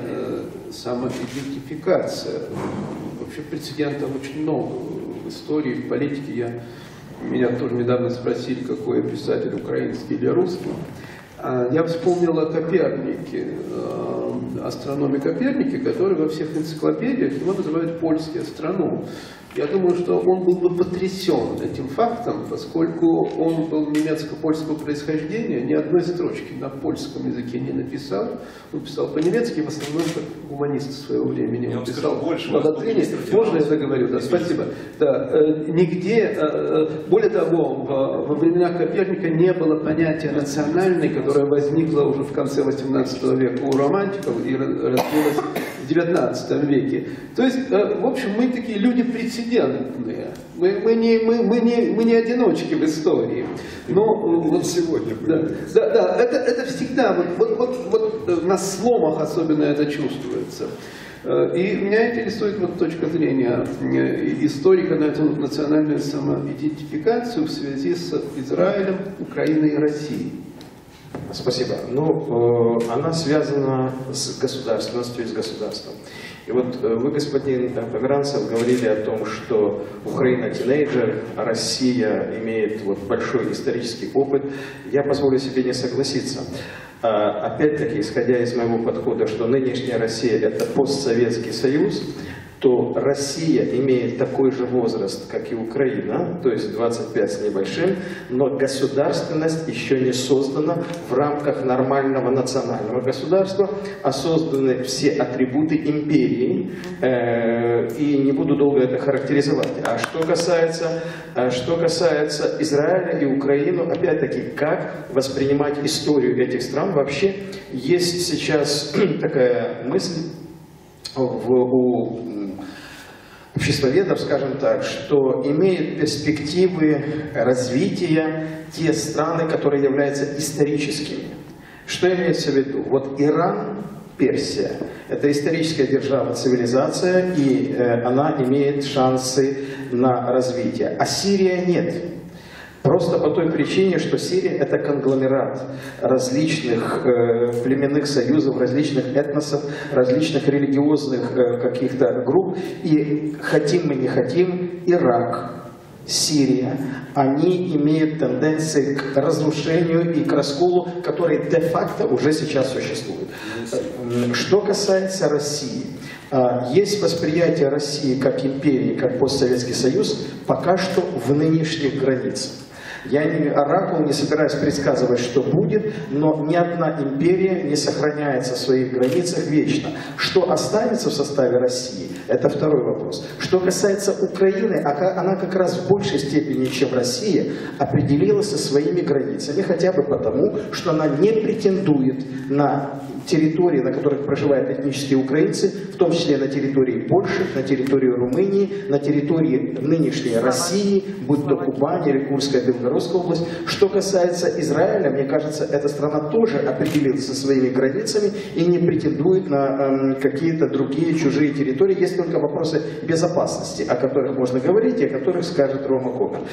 самоидентификация. Вообще прецедентов очень много в истории, в политике. Меня тоже недавно спросили, какой писатель, украинский или русский. Я вспомнил о Копернике, астрономе Копернике, который во всех энциклопедиях его называют польский астроном. Я думаю, что он был бы потрясен этим фактом, поскольку он был немецко-польского происхождения, ни одной строчки на польском языке не написал. Он писал по-немецки, в основном как гуманист своего времени. Я Он вам писал скажу больше. по доктрине. Можно я договорю? Да, спасибо. Да, нигде, более того, во времена Коперника не было понятия национальной, которое возникло уже в конце 18 века у романтиков и развилось в 19 веке. То есть, в общем, мы такие люди прецедентные. Мы не одиночки в истории. Но вот сегодня. Да, это всегда, вот на сломах особенно это чувствуется. И меня интересует вот точка зрения историка на эту национальную самоидентификацию в связи с Израилем, Украиной и Россией. Спасибо. Ну, она связана с государственностью и с государством. И вот вы, господин Померанцев, говорили о том, что Украина тинейджер, а Россия имеет вот большой исторический опыт. Я позволю себе не согласиться. Опять-таки, исходя из моего подхода, что нынешняя Россия – это постсоветский союз, то Россия имеет такой же возраст, как и Украина, то есть 25 с небольшим, но государственность еще не создана в рамках нормального национального государства, а созданы все атрибуты империи, и не буду долго это характеризовать. А что касается Израиля и Украины, опять-таки, как воспринимать историю этих стран, вообще есть сейчас такая мысль у обществоведов, скажем так, что имеют перспективы развития те страны, которые являются историческими. Что имеется в виду? Вот Иран, Персия – это историческая держава, цивилизация, и она имеет шансы на развитие. А Сирия нет. Просто по той причине, что Сирия – это конгломерат различных племенных союзов, различных этносов, различных религиозных каких-то групп. И хотим мы не хотим, Ирак, Сирия, они имеют тенденции к разрушению и к расколу, который де-факто уже сейчас существует. Что касается России, есть восприятие России как империи, как постсоветский союз, пока что в нынешних границах. Я не оракул, не собираюсь предсказывать, что будет, но ни одна империя не сохраняется в своих границах вечно. Что останется в составе России, это второй вопрос. Что касается Украины, она как раз в большей степени, чем Россия, определилась со своими границами, хотя бы потому, что она не претендует на территории, на которых проживают этнические украинцы, в том числе на территории Польши, на территории Румынии, на территории нынешней России, будь то Кубань или Курская, Белгородская область. Что касается Израиля, мне кажется, эта страна тоже определилась со своими границами и не претендует на какие-то другие чужие территории. Есть только вопросы безопасности, о которых можно говорить и о которых скажет Рома Коган.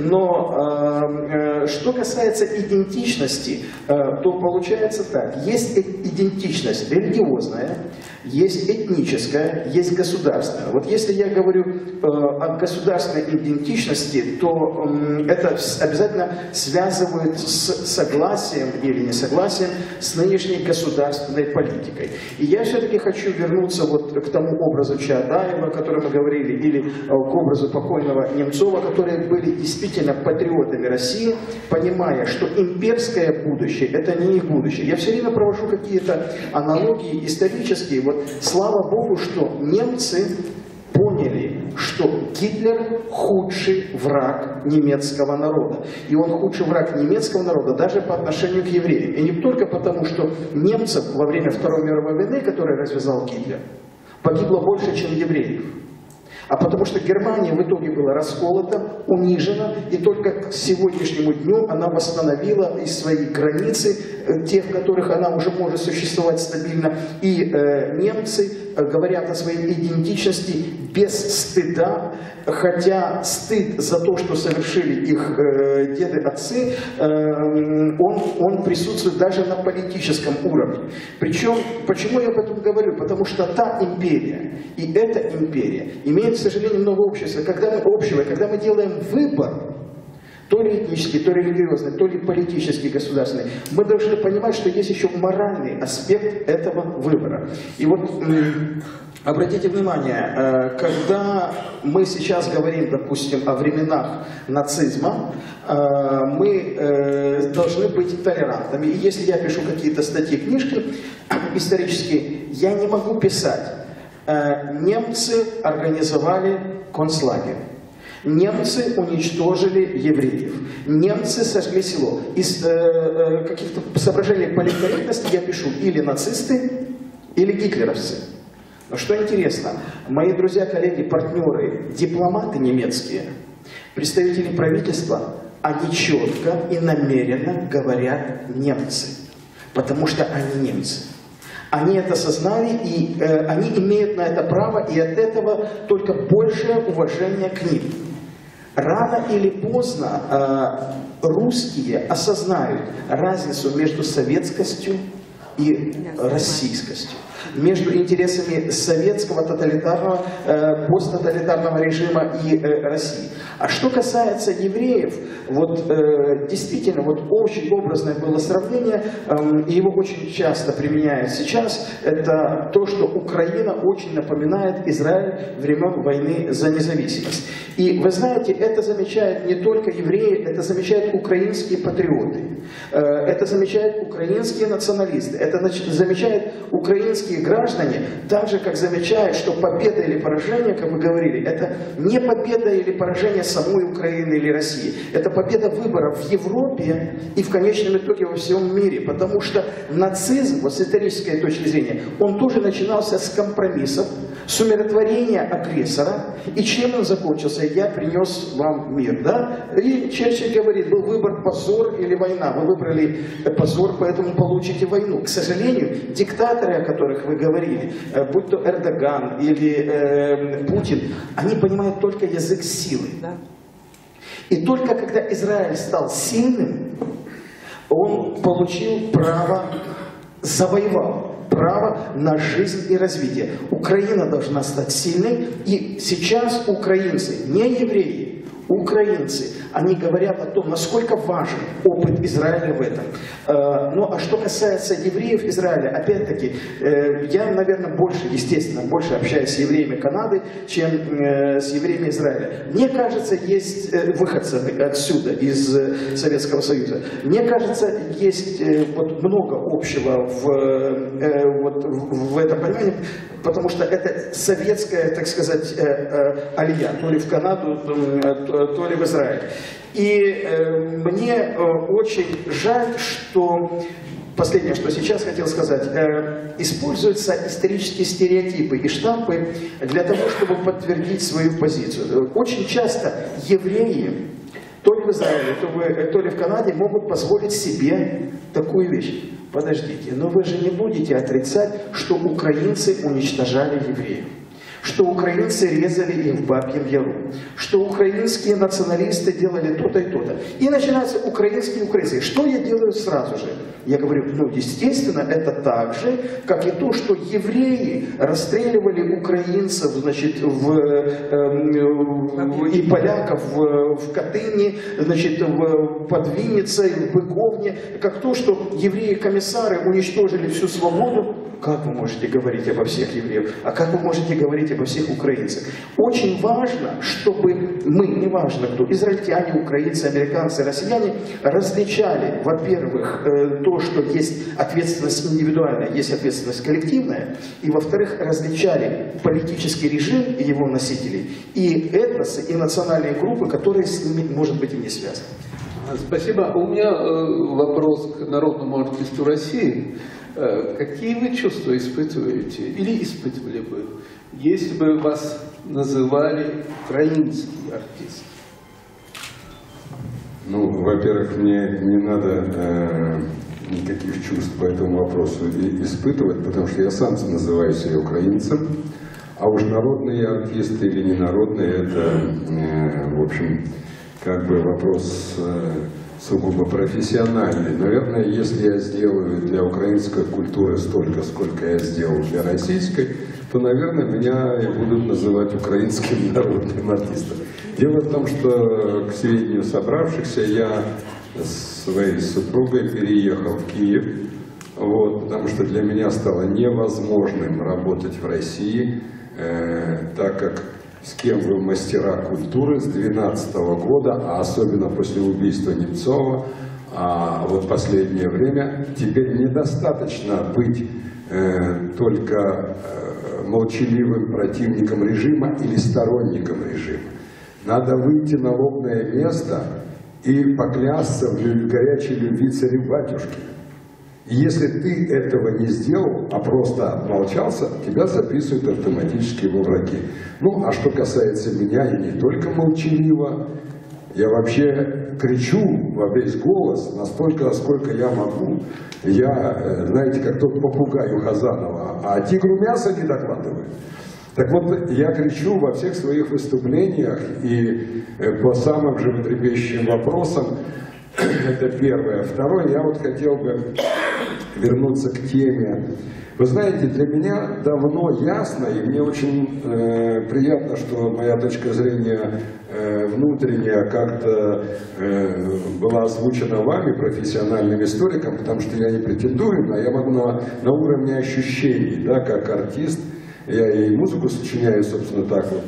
Но что касается идентичности, то получается так. Есть идентичность религиозная, есть этническая, есть государственная. Вот если я говорю о государственной идентичности, то это обязательно связывают с согласием или несогласием с нынешней государственной политикой. И я все-таки хочу вернуться вот к тому образу Чаадаева, о котором мы говорили, или к образу покойного Немцова, которые были действительно патриотами России, понимая, что имперское будущее – это не их будущее. Я все время провожу какие-то аналогии исторические. Вот слава Богу, что немцы поняли, что Гитлер худший враг немецкого народа. И он худший враг немецкого народа даже по отношению к евреям. И не только потому, что немцев во время Второй мировой войны, которую развязал Гитлер, погибло больше, чем евреев. А потому что Германия в итоге была расколота, унижена, и только к сегодняшнему дню она восстановила из своих границы, тех, в которых она уже может существовать стабильно. И немцы говорят о своей идентичности без стыда, хотя стыд за то, что совершили их деды-отцы, он присутствует даже на политическом уровне. Причем, почему я об этом говорю? Потому что та империя и эта империя имеют, к сожалению, много общего. Когда мы делаем выбор, то ли этнический, то ли религиозный, то ли политический, государственный, мы должны понимать, что есть еще моральный аспект этого выбора. И вот обратите внимание, когда мы сейчас говорим, допустим, о временах нацизма, мы должны быть толерантными. И если я пишу какие-то статьи, книжки исторические, я не могу писать. Немцы организовали концлагерь. Немцы уничтожили евреев. Немцы сожгли село. Из каких-то соображений политкорректности я пишу или нацисты, или гитлеровцы. Но что интересно, мои друзья, коллеги, партнеры, дипломаты немецкие, представители правительства, они четко и намеренно говорят немцы. Потому что они немцы. Они это осознали, и они имеют на это право, и от этого только большее уважение к ним. Рано или поздно русские осознают разницу между советскостью и российскостью, между интересами советского тоталитарного, посттоталитарного режима и России. А что касается евреев, вот действительно, вот очень образное было сравнение, и его очень часто применяют сейчас, это то, что Украина очень напоминает Израиль времен войны за независимость. И вы знаете, это замечают не только евреи, это замечают украинские патриоты, это замечают украинские националисты, это замечают украинские граждане, так же, как замечают, что победа или поражение, как вы говорили, это не победа или поражение самой Украины или России, это победа выборов в Европе и в конечном итоге во всем мире, потому что нацизм, вот с исторической точки зрения, он тоже начинался с компромиссов, с умиротворения агрессора, и чем он закончился? Я принес вам мир, да? И Черчилль говорит, был выбор позор или война, вы выбрали позор, поэтому получите войну. К сожалению, диктаторы, о которых вы говорили, будь то Эрдоган или Путин, они понимают только язык силы. Да. И только когда Израиль стал сильным, он получил право, завоевал право на жизнь и развитие. Украина должна стать сильной, и сейчас украинцы, не евреи, украинцы, они говорят о том, насколько важен опыт Израиля в этом. Ну, а что касается евреев Израиля, опять-таки, я, наверное, больше, естественно, больше общаюсь с евреями Канады, чем с евреями Израиля. Мне кажется, есть выходцы отсюда, из Советского Союза. Мне кажется, есть вот много общего в этом понимании, потому что это советская, так сказать, алия, то ли в Канаду, то ли в Израиль. И мне очень жаль, что, последнее, что сейчас хотел сказать, используются исторические стереотипы и штампы для того, чтобы подтвердить свою позицию. Очень часто евреи, то ли в Израиле, то ли в Канаде, могут позволить себе такую вещь. Подождите, но вы же не будете отрицать, что украинцы уничтожали евреев, что украинцы резали их в Бабьем Яру, что украинские националисты делали то-то и то-то. И начинаются украинцы. Что я делаю сразу же? Я говорю, ну, естественно, это так же, как и то, что евреи расстреливали украинцев, значит, и поляков в Катыни, значит, под Винницей, в Быковне, как то, что евреи-комиссары уничтожили всю свободу. Как вы можете говорить обо всех евреях? А как вы можете говорить обо всех украинцах? Очень важно, чтобы мы, неважно кто, израильтяне, украинцы, американцы, россияне, различали, во-первых, то, что есть ответственность индивидуальная, есть ответственность коллективная, и, во-вторых, различали политический режим и его носителей, и этносы, и национальные группы, которые с ними, может быть, и не связаны. Спасибо. У меня вопрос к народному артисту России. Какие вы чувства испытываете или испытывали бы, если бы вас называли украинский артист? Ну, во-первых, мне не надо никаких чувств по этому вопросу испытывать, потому что я сам называю себя украинцем, а уж народные артисты или ненародные, это, в общем, как бы вопрос сугубо профессиональный. Наверное, если я сделаю для украинской культуры столько, сколько я сделал для российской, то, наверное, меня и будут называть украинским народным артистом. Дело в том, что, к сведению собравшихся, я с своей супругой переехал в Киев, потому что для меня стало невозможным работать в России, так как с кем вы мастера культуры с 2012 года, а особенно после убийства Немцова, а вот последнее время, теперь недостаточно быть только молчаливым противником режима или сторонником режима. Надо выйти на лобное место и поклясться в горячей любви царю-батюшке. И если ты этого не сделал, а просто отмолчался, тебя записывают автоматически во враги. Ну, а что касается меня, я не только молчаливо, я вообще кричу во весь голос, настолько, насколько я могу. Я, знаете, как тот попугай у Хазанова, а тигру мясо не докладывает. Так вот, я кричу во всех своих выступлениях и по самым животрепещущим вопросам. Это первое. Второе, я вот хотел бы вернуться к теме. Вы знаете, для меня давно ясно, и мне очень приятно, что моя точка зрения внутренняя как-то была озвучена вами, профессиональным историком, потому что я не претендую, но я могу на уровне ощущений, да, как артист, я и музыку сочиняю, собственно, так вот,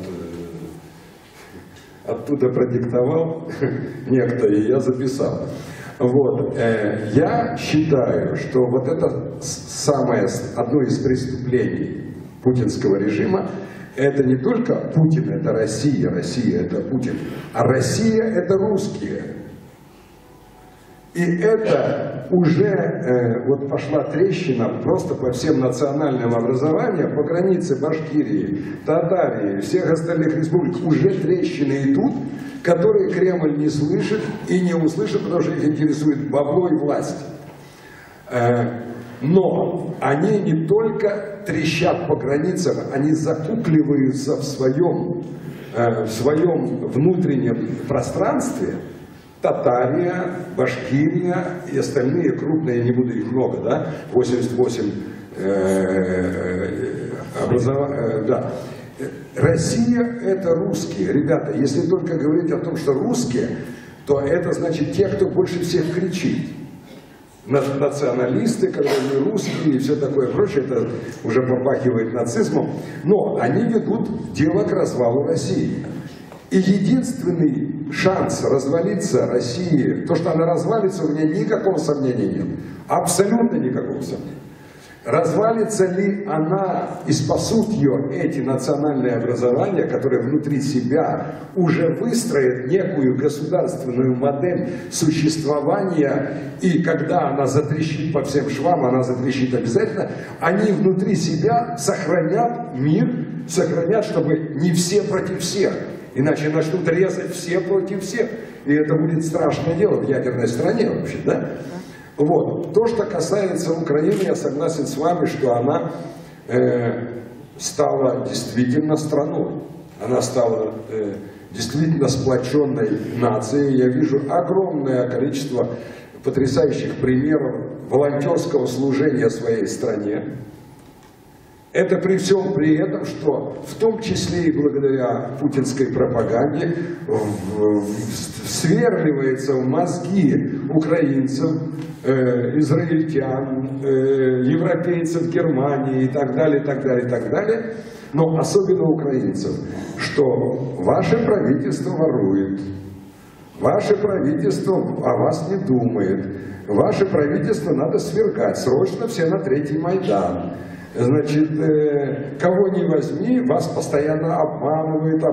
оттуда продиктовал некто, и я записал. Вот. Я считаю, что вот это одно из преступлений путинского режима, это не только Путин, это Россия, Россия это Путин, а Россия это русские. И это уже вот пошла трещина просто по всем национальным образованиям, по границе Башкирии, Татарии, всех остальных республик, уже трещины идут, которые Кремль не слышит и не услышит, потому что их интересует бабло и власть. Но они не только трещат по границам, они закукливаются в своем внутреннем пространстве. Татария, Башкирия и остальные крупные, не буду их много, да, 88 да. Россия это русские. Ребята, если только говорить о том, что русские, то это значит те, кто больше всех кричит. Националисты, которые не русские и все такое прочее, это уже попахивает нацизмом. Но они ведут дело к развалу России. И единственный шанс развалиться России, то, что она развалится, у меня никакого сомнения нет. Абсолютно никакого сомнения. Развалится ли она и спасут ее эти национальные образования, которые внутри себя уже выстроят некую государственную модель существования, и когда она затрещит по всем швам, она затрещит обязательно, они внутри себя сохранят мир, сохранят, чтобы не все против всех. Иначе начнут резать все против всех. И это будет страшное дело в ядерной стране вообще, да? Вот. То, что касается Украины, я согласен с вами, что она стала действительно страной. Она стала действительно сплоченной нацией. Я вижу огромное количество потрясающих примеров волонтерского служения своей стране. Это при всем при этом, что в том числе и благодаря путинской пропаганде сверливается в мозги украинцев, израильтян, европейцев Германии и так далее, и так далее, и так далее, но особенно украинцев, что ваше правительство ворует, ваше правительство о вас не думает, ваше правительство надо свергать, срочно все на Третий Майдан. Значит, кого ни возьми, вас постоянно обманывают.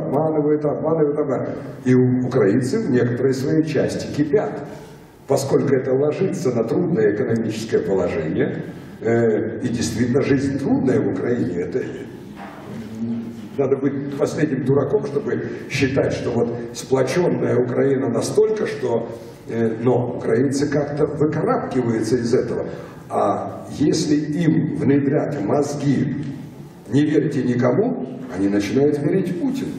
И украинцы в некоторой своей части кипят, поскольку это ложится на трудное экономическое положение. И действительно, жизнь трудная в Украине. Это надо быть последним дураком, чтобы считать, что вот сплоченная Украина настолько, что... Но украинцы как-то выкарабкиваются из этого. А если им внедрять в мозги «не верьте никому», они начинают верить Путину.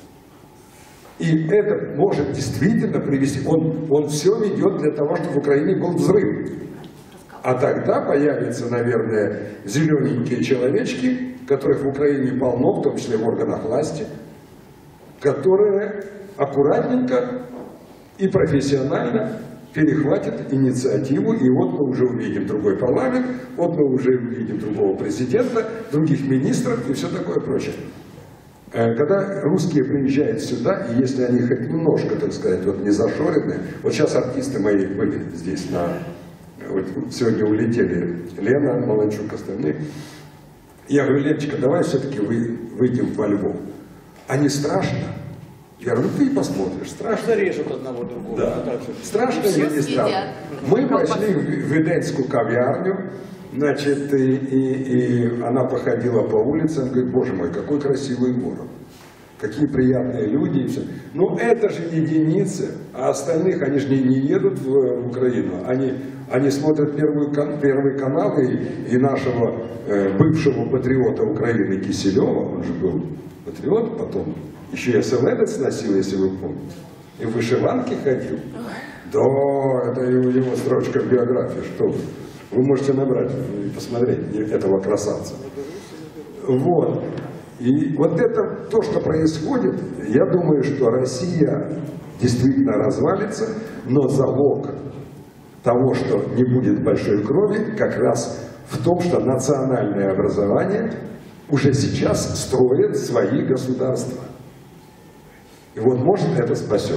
И это может действительно привести... Он все ведет для того, чтобы в Украине был взрыв. А тогда появятся, наверное, зелененькие человечки, которых в Украине полно, в том числе в органах власти, которые аккуратненько и профессионально перехватит инициативу, и вот мы уже увидим другой парламент, вот мы уже увидим другого президента, других министров и все такое прочее. Когда русские приезжают сюда, и если они хоть немножко, так сказать, вот не зашоренные, вот сейчас артисты мои были здесь, вот сегодня улетели Лена, Маланчук, остальные, я говорю: Леночка, давай все-таки выйдем во Львов. А не страшно? Я говорю: ну ты и посмотришь, страшно. Зарежут одного другого. Да. Страшно или не страшно? Мы пошли в Эденскую кав'ярню, значит, и она походила по улицам, говорит: боже мой, какой красивый город, какие приятные люди и все. Но это же единицы, а остальных, они же не едут в Украину, они смотрят Первый канал и нашего бывшего патриота Украины Киселева, он же был патриот, потом еще и СЛЭДец носил, если вы помните, и в вышиванке ходил. Да, это его строчка в биографии, что Вы можете набрать и посмотреть этого красавца. Вот. И вот это то, что происходит, я думаю, что Россия действительно развалится, но залог того, что не будет большой крови, как раз в том, что национальное образование уже сейчас строит свои государства. И вот, может, это спасет.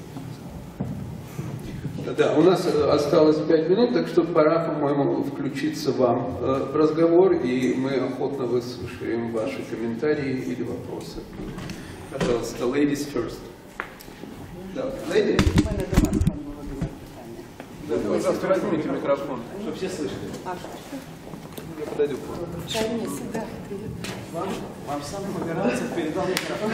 Да, у нас осталось 5 минут, так что пора, по-моему, включиться вам в разговор, и мы охотно выслушаем ваши комментарии или вопросы. Пожалуйста, ladies first. Да, lady. У мене до вас, пан Володимир, питання. Да, пожалуйста, возьмите микрофон, чтобы все слышали. Я подойду. Чайні сюди. Вам сам Померанцев передал микрофон.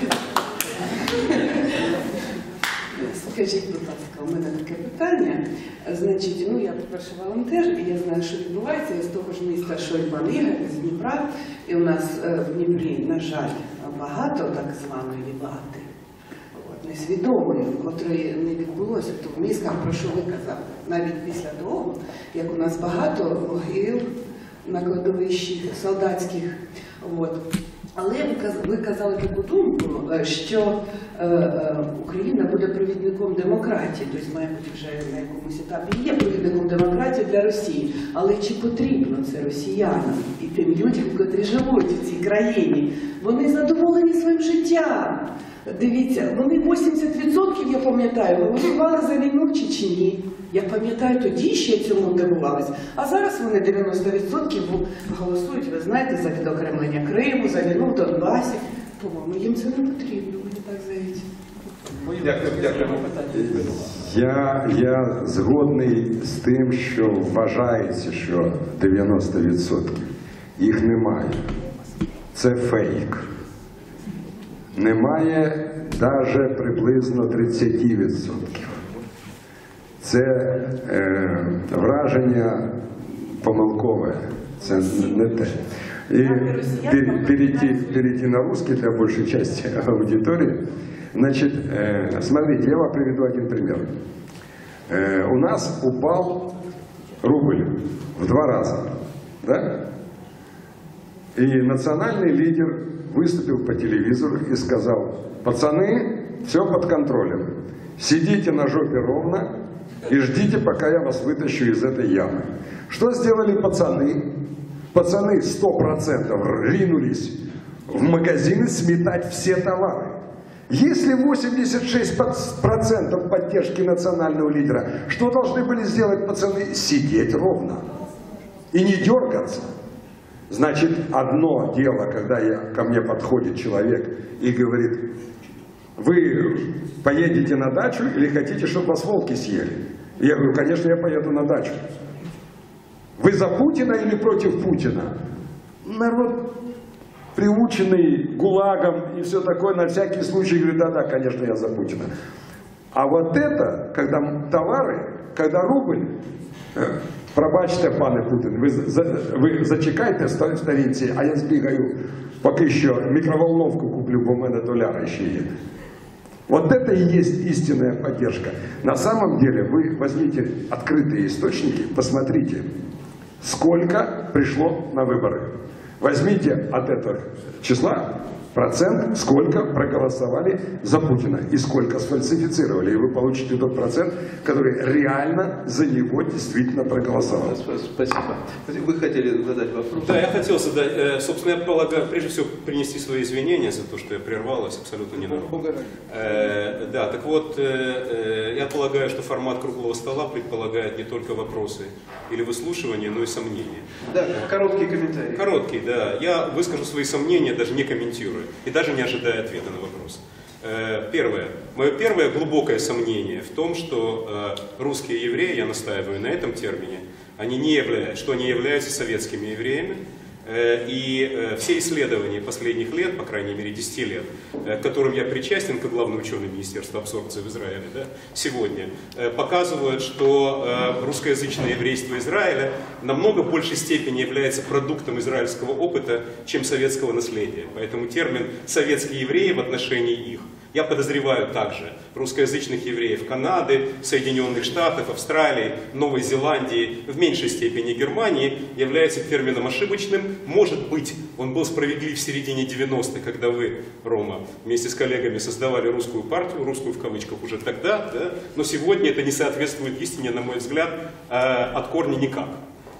Скажіть, будь ласка, у мене таке питання. Значить, я, по-перше, волонтер, і я знаю, що відбувається. Я з того ж міста, що і пан Ігор, з Дніпра. І у нас в Дніпрі, на жаль, багато так званої влади, несвідомої, котрої не відбулося. То в мізках, про що ви казали, навіть після того, як у нас багато могил на кладовищі солдатських. Але ви казали таку думку, що Україна буде провідником демократії, тобто має бути вже на якомусь етапі є провідником демократії для Росії. Але чи потрібно це росіянам і тим людям, які живуть в цій країні? Вони задоволені своїм життям. Дивіться, вони 80%, я пам'ятаю, голосували за війну в Чечні. Я пам'ятаю, тоді ще цьому дивувалися. А зараз вони 90% голосують, ви знаєте, за відокремлення Криму, за війну в Донбасі. По-моєму, їм це не потрібно, мені так здається. Я згодний з тим, що вважається, що 90% їх немає. Це фейк. Немає навіть приблизно 30%. Це враження помилкове, це не те. И перейти на русский для большей части аудитории. Значит, смотрите, я вам приведу один пример. У нас упал рубль в 2 раза, да? И национальный лидер выступил по телевизору и сказал: пацаны, все под контролем, сидите на жопе ровно и ждите, пока я вас вытащу из этой ямы. Что сделали пацаны? Пацаны 100% ринулись в магазины сметать все товары. Если 86% поддержки национального лидера, что должны были сделать пацаны? Сидеть ровно и не дергаться. Значит, одно дело, когда ко мне подходит человек и говорит: вы поедете на дачу или хотите, чтобы вас волки съели? Я говорю: конечно, я поеду на дачу. Вы за Путина или против Путина? Народ, приученный ГУЛАГом и все такое, на всякий случай говорит: да, конечно, я за Путина. А вот это, когда товары, когда рубль, пробачте, пане Путин, ви зачекайте сторінці, а я збігаю, поки що микроволновку куплю, бо в мене доляри ще є. Вот это и есть истинная поддержка. На самом деле, вы возьмите открытые источники, посмотрите, сколько пришло на выборы. Возьмите от этого числа процент, сколько проголосовали за Путина и сколько сфальсифицировали. И вы получите тот процент, который реально за него действительно проголосовал. Спасибо. Вы хотели задать вопрос? Да, я хотел задать, собственно, я полагаю, прежде всего, принести свои извинения за то, что я прервал вас, абсолютно ненароком. Да, так вот, я полагаю, что формат круглого стола предполагает не только вопросы или выслушивания, но и сомнения. Да, короткий комментарий. Короткий, да. Я выскажу свои сомнения, даже не комментируя, и даже не ожидая ответа на вопрос. Первое. Мое первое глубокое сомнение в том, что русские евреи, я настаиваю на этом термине, они не являются советскими евреями. И все исследования последних лет, по крайней мере 10 лет, к которым я причастен, как главный ученый Министерства абсорбции в Израиле, да, сегодня, показывают, что русскоязычное еврейство Израиля в намного большей степени является продуктом израильского опыта, чем советского наследия. Поэтому термин «советские евреи» в отношении их Я подозреваю также русскоязычных евреев Канады, Соединенных Штатов, Австралии, Новой Зеландии, в меньшей степени Германии, является термином ошибочным. Может быть, он был справедлив в середине 90-х, когда вы, Рома, вместе с коллегами создавали русскую партию, русскую в кавычках уже тогда, да? Но сегодня это не соответствует истине, на мой взгляд, от корня никак.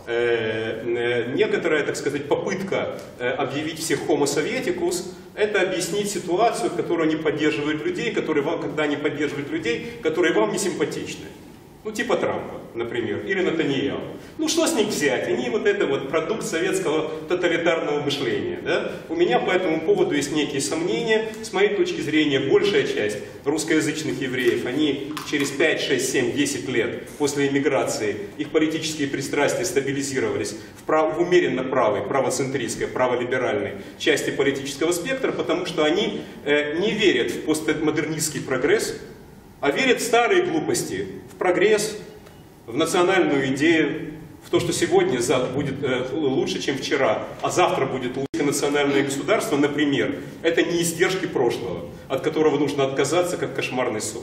Некоторая, так сказать, попытка объявить всех homo sovieticus, это объяснить ситуацию, в которой они поддерживают людей, когда они поддерживают людей, которые вам не симпатичны. Ну, типа Трампа, например, или Натаньяху. Ну, что с них взять? Они вот это вот продукт советского тоталитарного мышления. Да? У меня по этому поводу есть некие сомнения. С моей точки зрения, большая часть русскоязычных евреев, они через 5, 6, 7, 10 лет после эмиграции, их политические пристрастия стабилизировались в умеренно правой, правоцентристской, праволиберальной части политического спектра, потому что они не верят в постмодернистский прогресс, а верят в старые глупости, в прогресс, в национальную идею, в то, что сегодня будет лучше, чем вчера, а завтра будет лучше национальное государство, например. Это не издержки прошлого, от которого нужно отказаться, как кошмарный сон.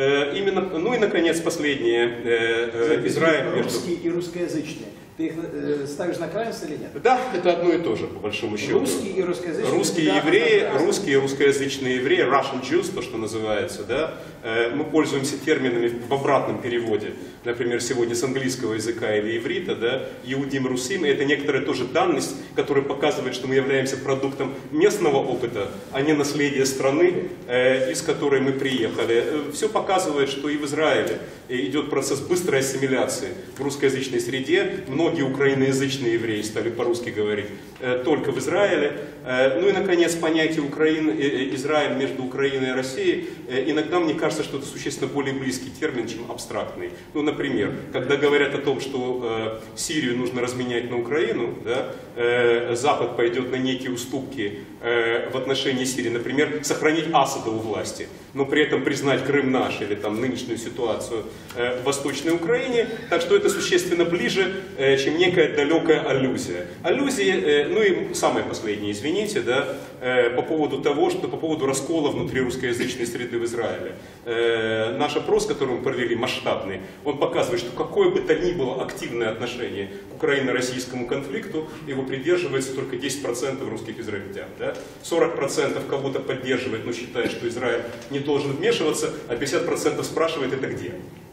Ну и, наконец, последнее. Израиль Русские и русскоязычные. Ты их ставишь на равенство или нет? Да, это одно и то же, по большому счету. Русские и русскоязычные. Русские евреи, русские и русскоязычные евреи, Russian Jews, то, что называется, да, мы пользуемся терминами в обратном переводе. Например, сегодня с английского языка или иврита, да, Иудим Русим, это некоторая тоже данность, которая показывает, что мы являемся продуктом местного опыта, а не наследия страны, из которой мы приехали. Все показывает, что и в Израиле идет процесс быстрой ассимиляции в русскоязычной среде. Многие украиноязычные евреи стали по-русски говорить только в Израиле. Ну и, наконец, понятие Израиль между Украиной и Россией, иногда мне кажется, что это существенно более близкий термин, чем абстрактный. Ну, например, когда говорят о том, что Сирию нужно разменять на Украину, да, Запад пойдет на некие уступки в отношении Сирии, например, сохранить Асада у власти, но при этом признать Крым наш или там нынешнюю ситуацию в Восточной Украине, так что это существенно ближе, чем некая далекая аллюзия. Аллюзии, ну и самое последнее, извините, да, по поводу того, что по поводу раскола внутри русскоязычной среды в Израиле. Наш опрос, который мы провели, масштабный, он показывает, что какое бы то ни было активное отношение к украино-российскому конфликту, его придерживается только 10% русских израильтян. Да? 40% кого-то поддерживает, но считает, что Израиль не должен вмешиваться, а 50% спрашивает, это где.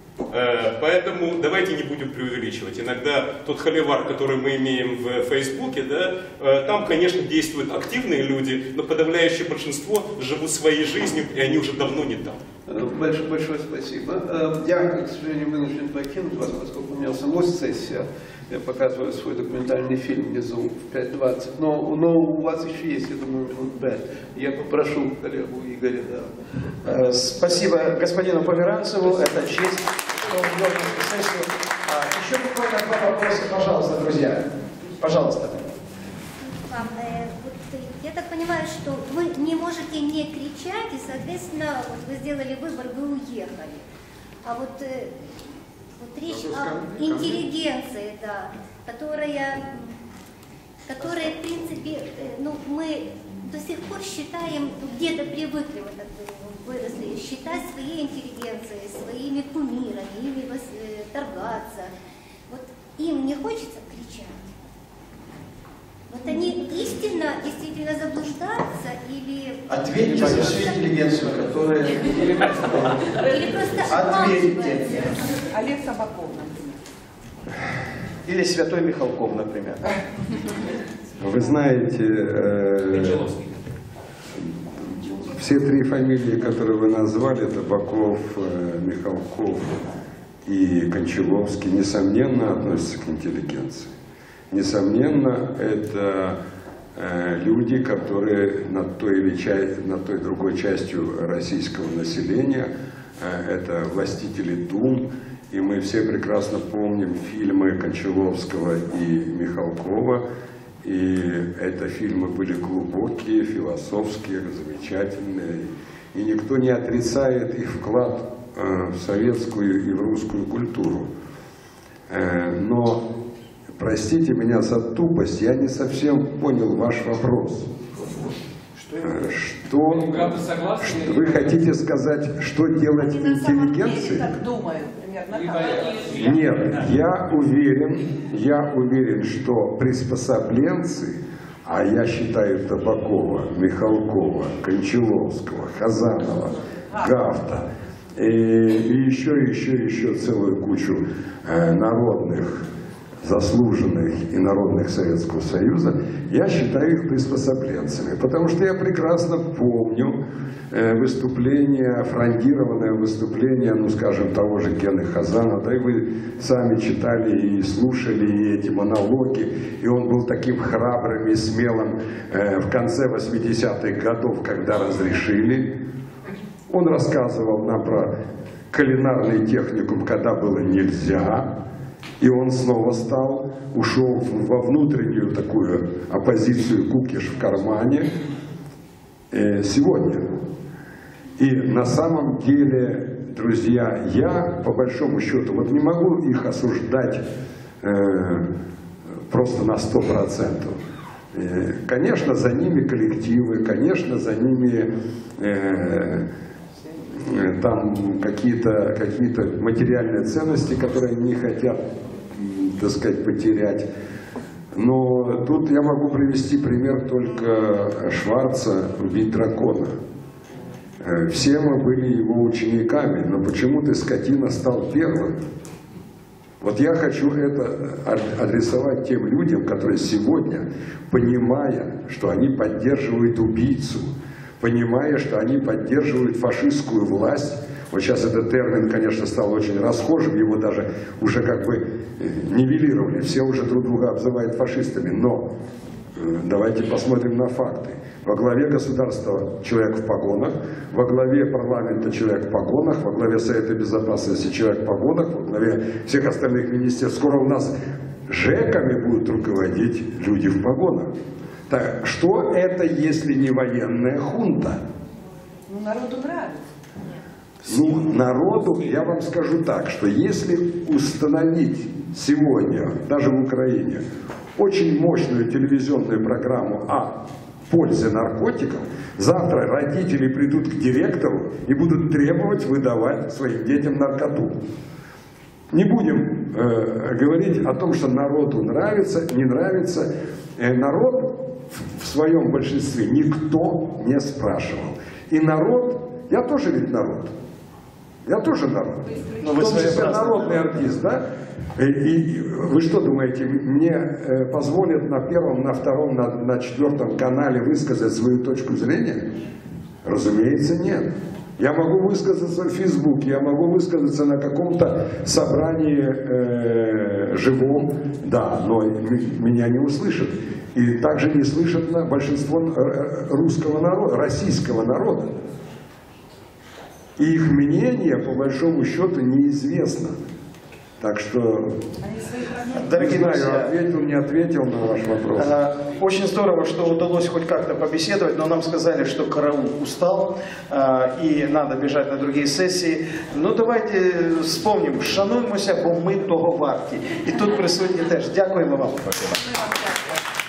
Поэтому давайте не будем преувеличивать. Иногда тот холивар, который мы имеем в Фейсбуке, да, там, конечно, действуют активные люди, но подавляющее большинство живут своей жизнью, и они уже давно не там. Большое спасибо. Я, к сожалению, вынужден покинуть вас, поскольку у меня самой сессия. Я показываю свой документальный фильм внизу в 5:20. Но у вас еще есть, я думаю, минут 5. Я попрошу коллегу Игоря. Да. Спасибо господину Померанцеву. Это честь. Еще буквально 2 вопроса, пожалуйста, друзья. Пожалуйста. Я так понимаю, что вы не можете не кричать, и, соответственно, вот вы сделали выбор, вы уехали. А вот речь о интеллигенции, да, которая, в принципе, ну, мы до сих пор считаем, где-то привыкли, вот так выросли, считать своей интеллигенцией, своими кумирами, ими торгаться. Вот им не хочется кричать. Вот они действительно заблуждаются или... Ответьте за всю интеллигенцию, которая... Или просто ответьте. Олег Собаков, например. Или Святой Михалков, например. Вы знаете, все 3 фамилии, которые вы назвали, Табаков, Михалков и Кончаловский, несомненно, относятся к интеллигенции. Несомненно, это люди, которые над той другой частью российского населения, это властители дум, и мы все прекрасно помним фильмы Кончаловского и Михалкова, и это фильмы были глубокие, философские, замечательные, и никто не отрицает их вклад в советскую и в русскую культуру. Но простите меня за тупость, я не совсем понял ваш вопрос. Что вы хотите сказать, что делать Они на самом деле интеллигенции? так думают, примерно так. Нет, я уверен, что приспособленцы, а я считаю Табакова, Михалкова, Кончаловского, Хазанова, Гафта и еще целую кучу народных, заслуженных и народных Советского Союза, я считаю их приспособленцами, потому что я прекрасно помню выступление, фрондированное выступление, ну, скажем, того же Гены Хазанова, да и вы сами читали и слушали и эти монологи, и он был таким храбрым и смелым в конце 80-х годов, когда разрешили. Он рассказывал нам про кулинарный техникум, когда было нельзя. И он снова ушел во внутреннюю такую оппозицию кукиш в кармане сегодня. И на самом деле, друзья, я по большому счету вот не могу их осуждать просто на 100%. Конечно, за ними коллективы, конечно, за ними там какие-то материальные ценности, которые они не хотят, так сказать, потерять. Но тут я могу привести пример только Шварца «Убить дракона». Все мы были его учениками, но почему ты, скотина, стал первым? Вот я хочу это адресовать тем людям, которые сегодня, понимая, что они поддерживают убийцу, понимая, что они поддерживают фашистскую власть. Вот сейчас этот термин, конечно, стал очень расхожим, его даже уже как бы нивелировали, все уже друг друга обзывают фашистами, но давайте посмотрим на факты. Во главе государства человек в погонах, во главе парламента человек в погонах, во главе Совета Безопасности человек в погонах, во главе всех остальных министерств. Скоро у нас ЖЭКами будут руководить люди в погонах. Так, что это, если не военная хунта? Ну, народу нравится. Ну, народу, я вам скажу так, что если установить сегодня, даже в Украине, очень мощную телевизионную программу о пользе наркотиков, завтра родители придут к директору и будут требовать выдавать своим детям наркоту. Не будем говорить о том, что народу нравится, не нравится. Народ в своем большинстве никто не спрашивал. И народ, я тоже ведь народ. Я тоже народ. Но в вы том числе своеобразный народный артист, да? И вы что думаете, мне позволят на первом, на втором, на четвертом канале высказать свою точку зрения? Разумеется, нет. Я могу высказаться в Фейсбуке, я могу высказаться на каком-то собрании живом, да, но меня не услышат. И также не слышат большинство русского народа, российского народа. И их мнение, по большому счету, неизвестно. Так что, дорогие не знаю, друзья, ответил, не ответил на ваш вопрос. Очень здорово, что удалось хоть как-то побеседовать, но нам сказали, что караул устал и надо бежать на другие сессии. Ну давайте вспомним, шануймося, бо ми того варті. І тут присутні теж. Дякуємо вам.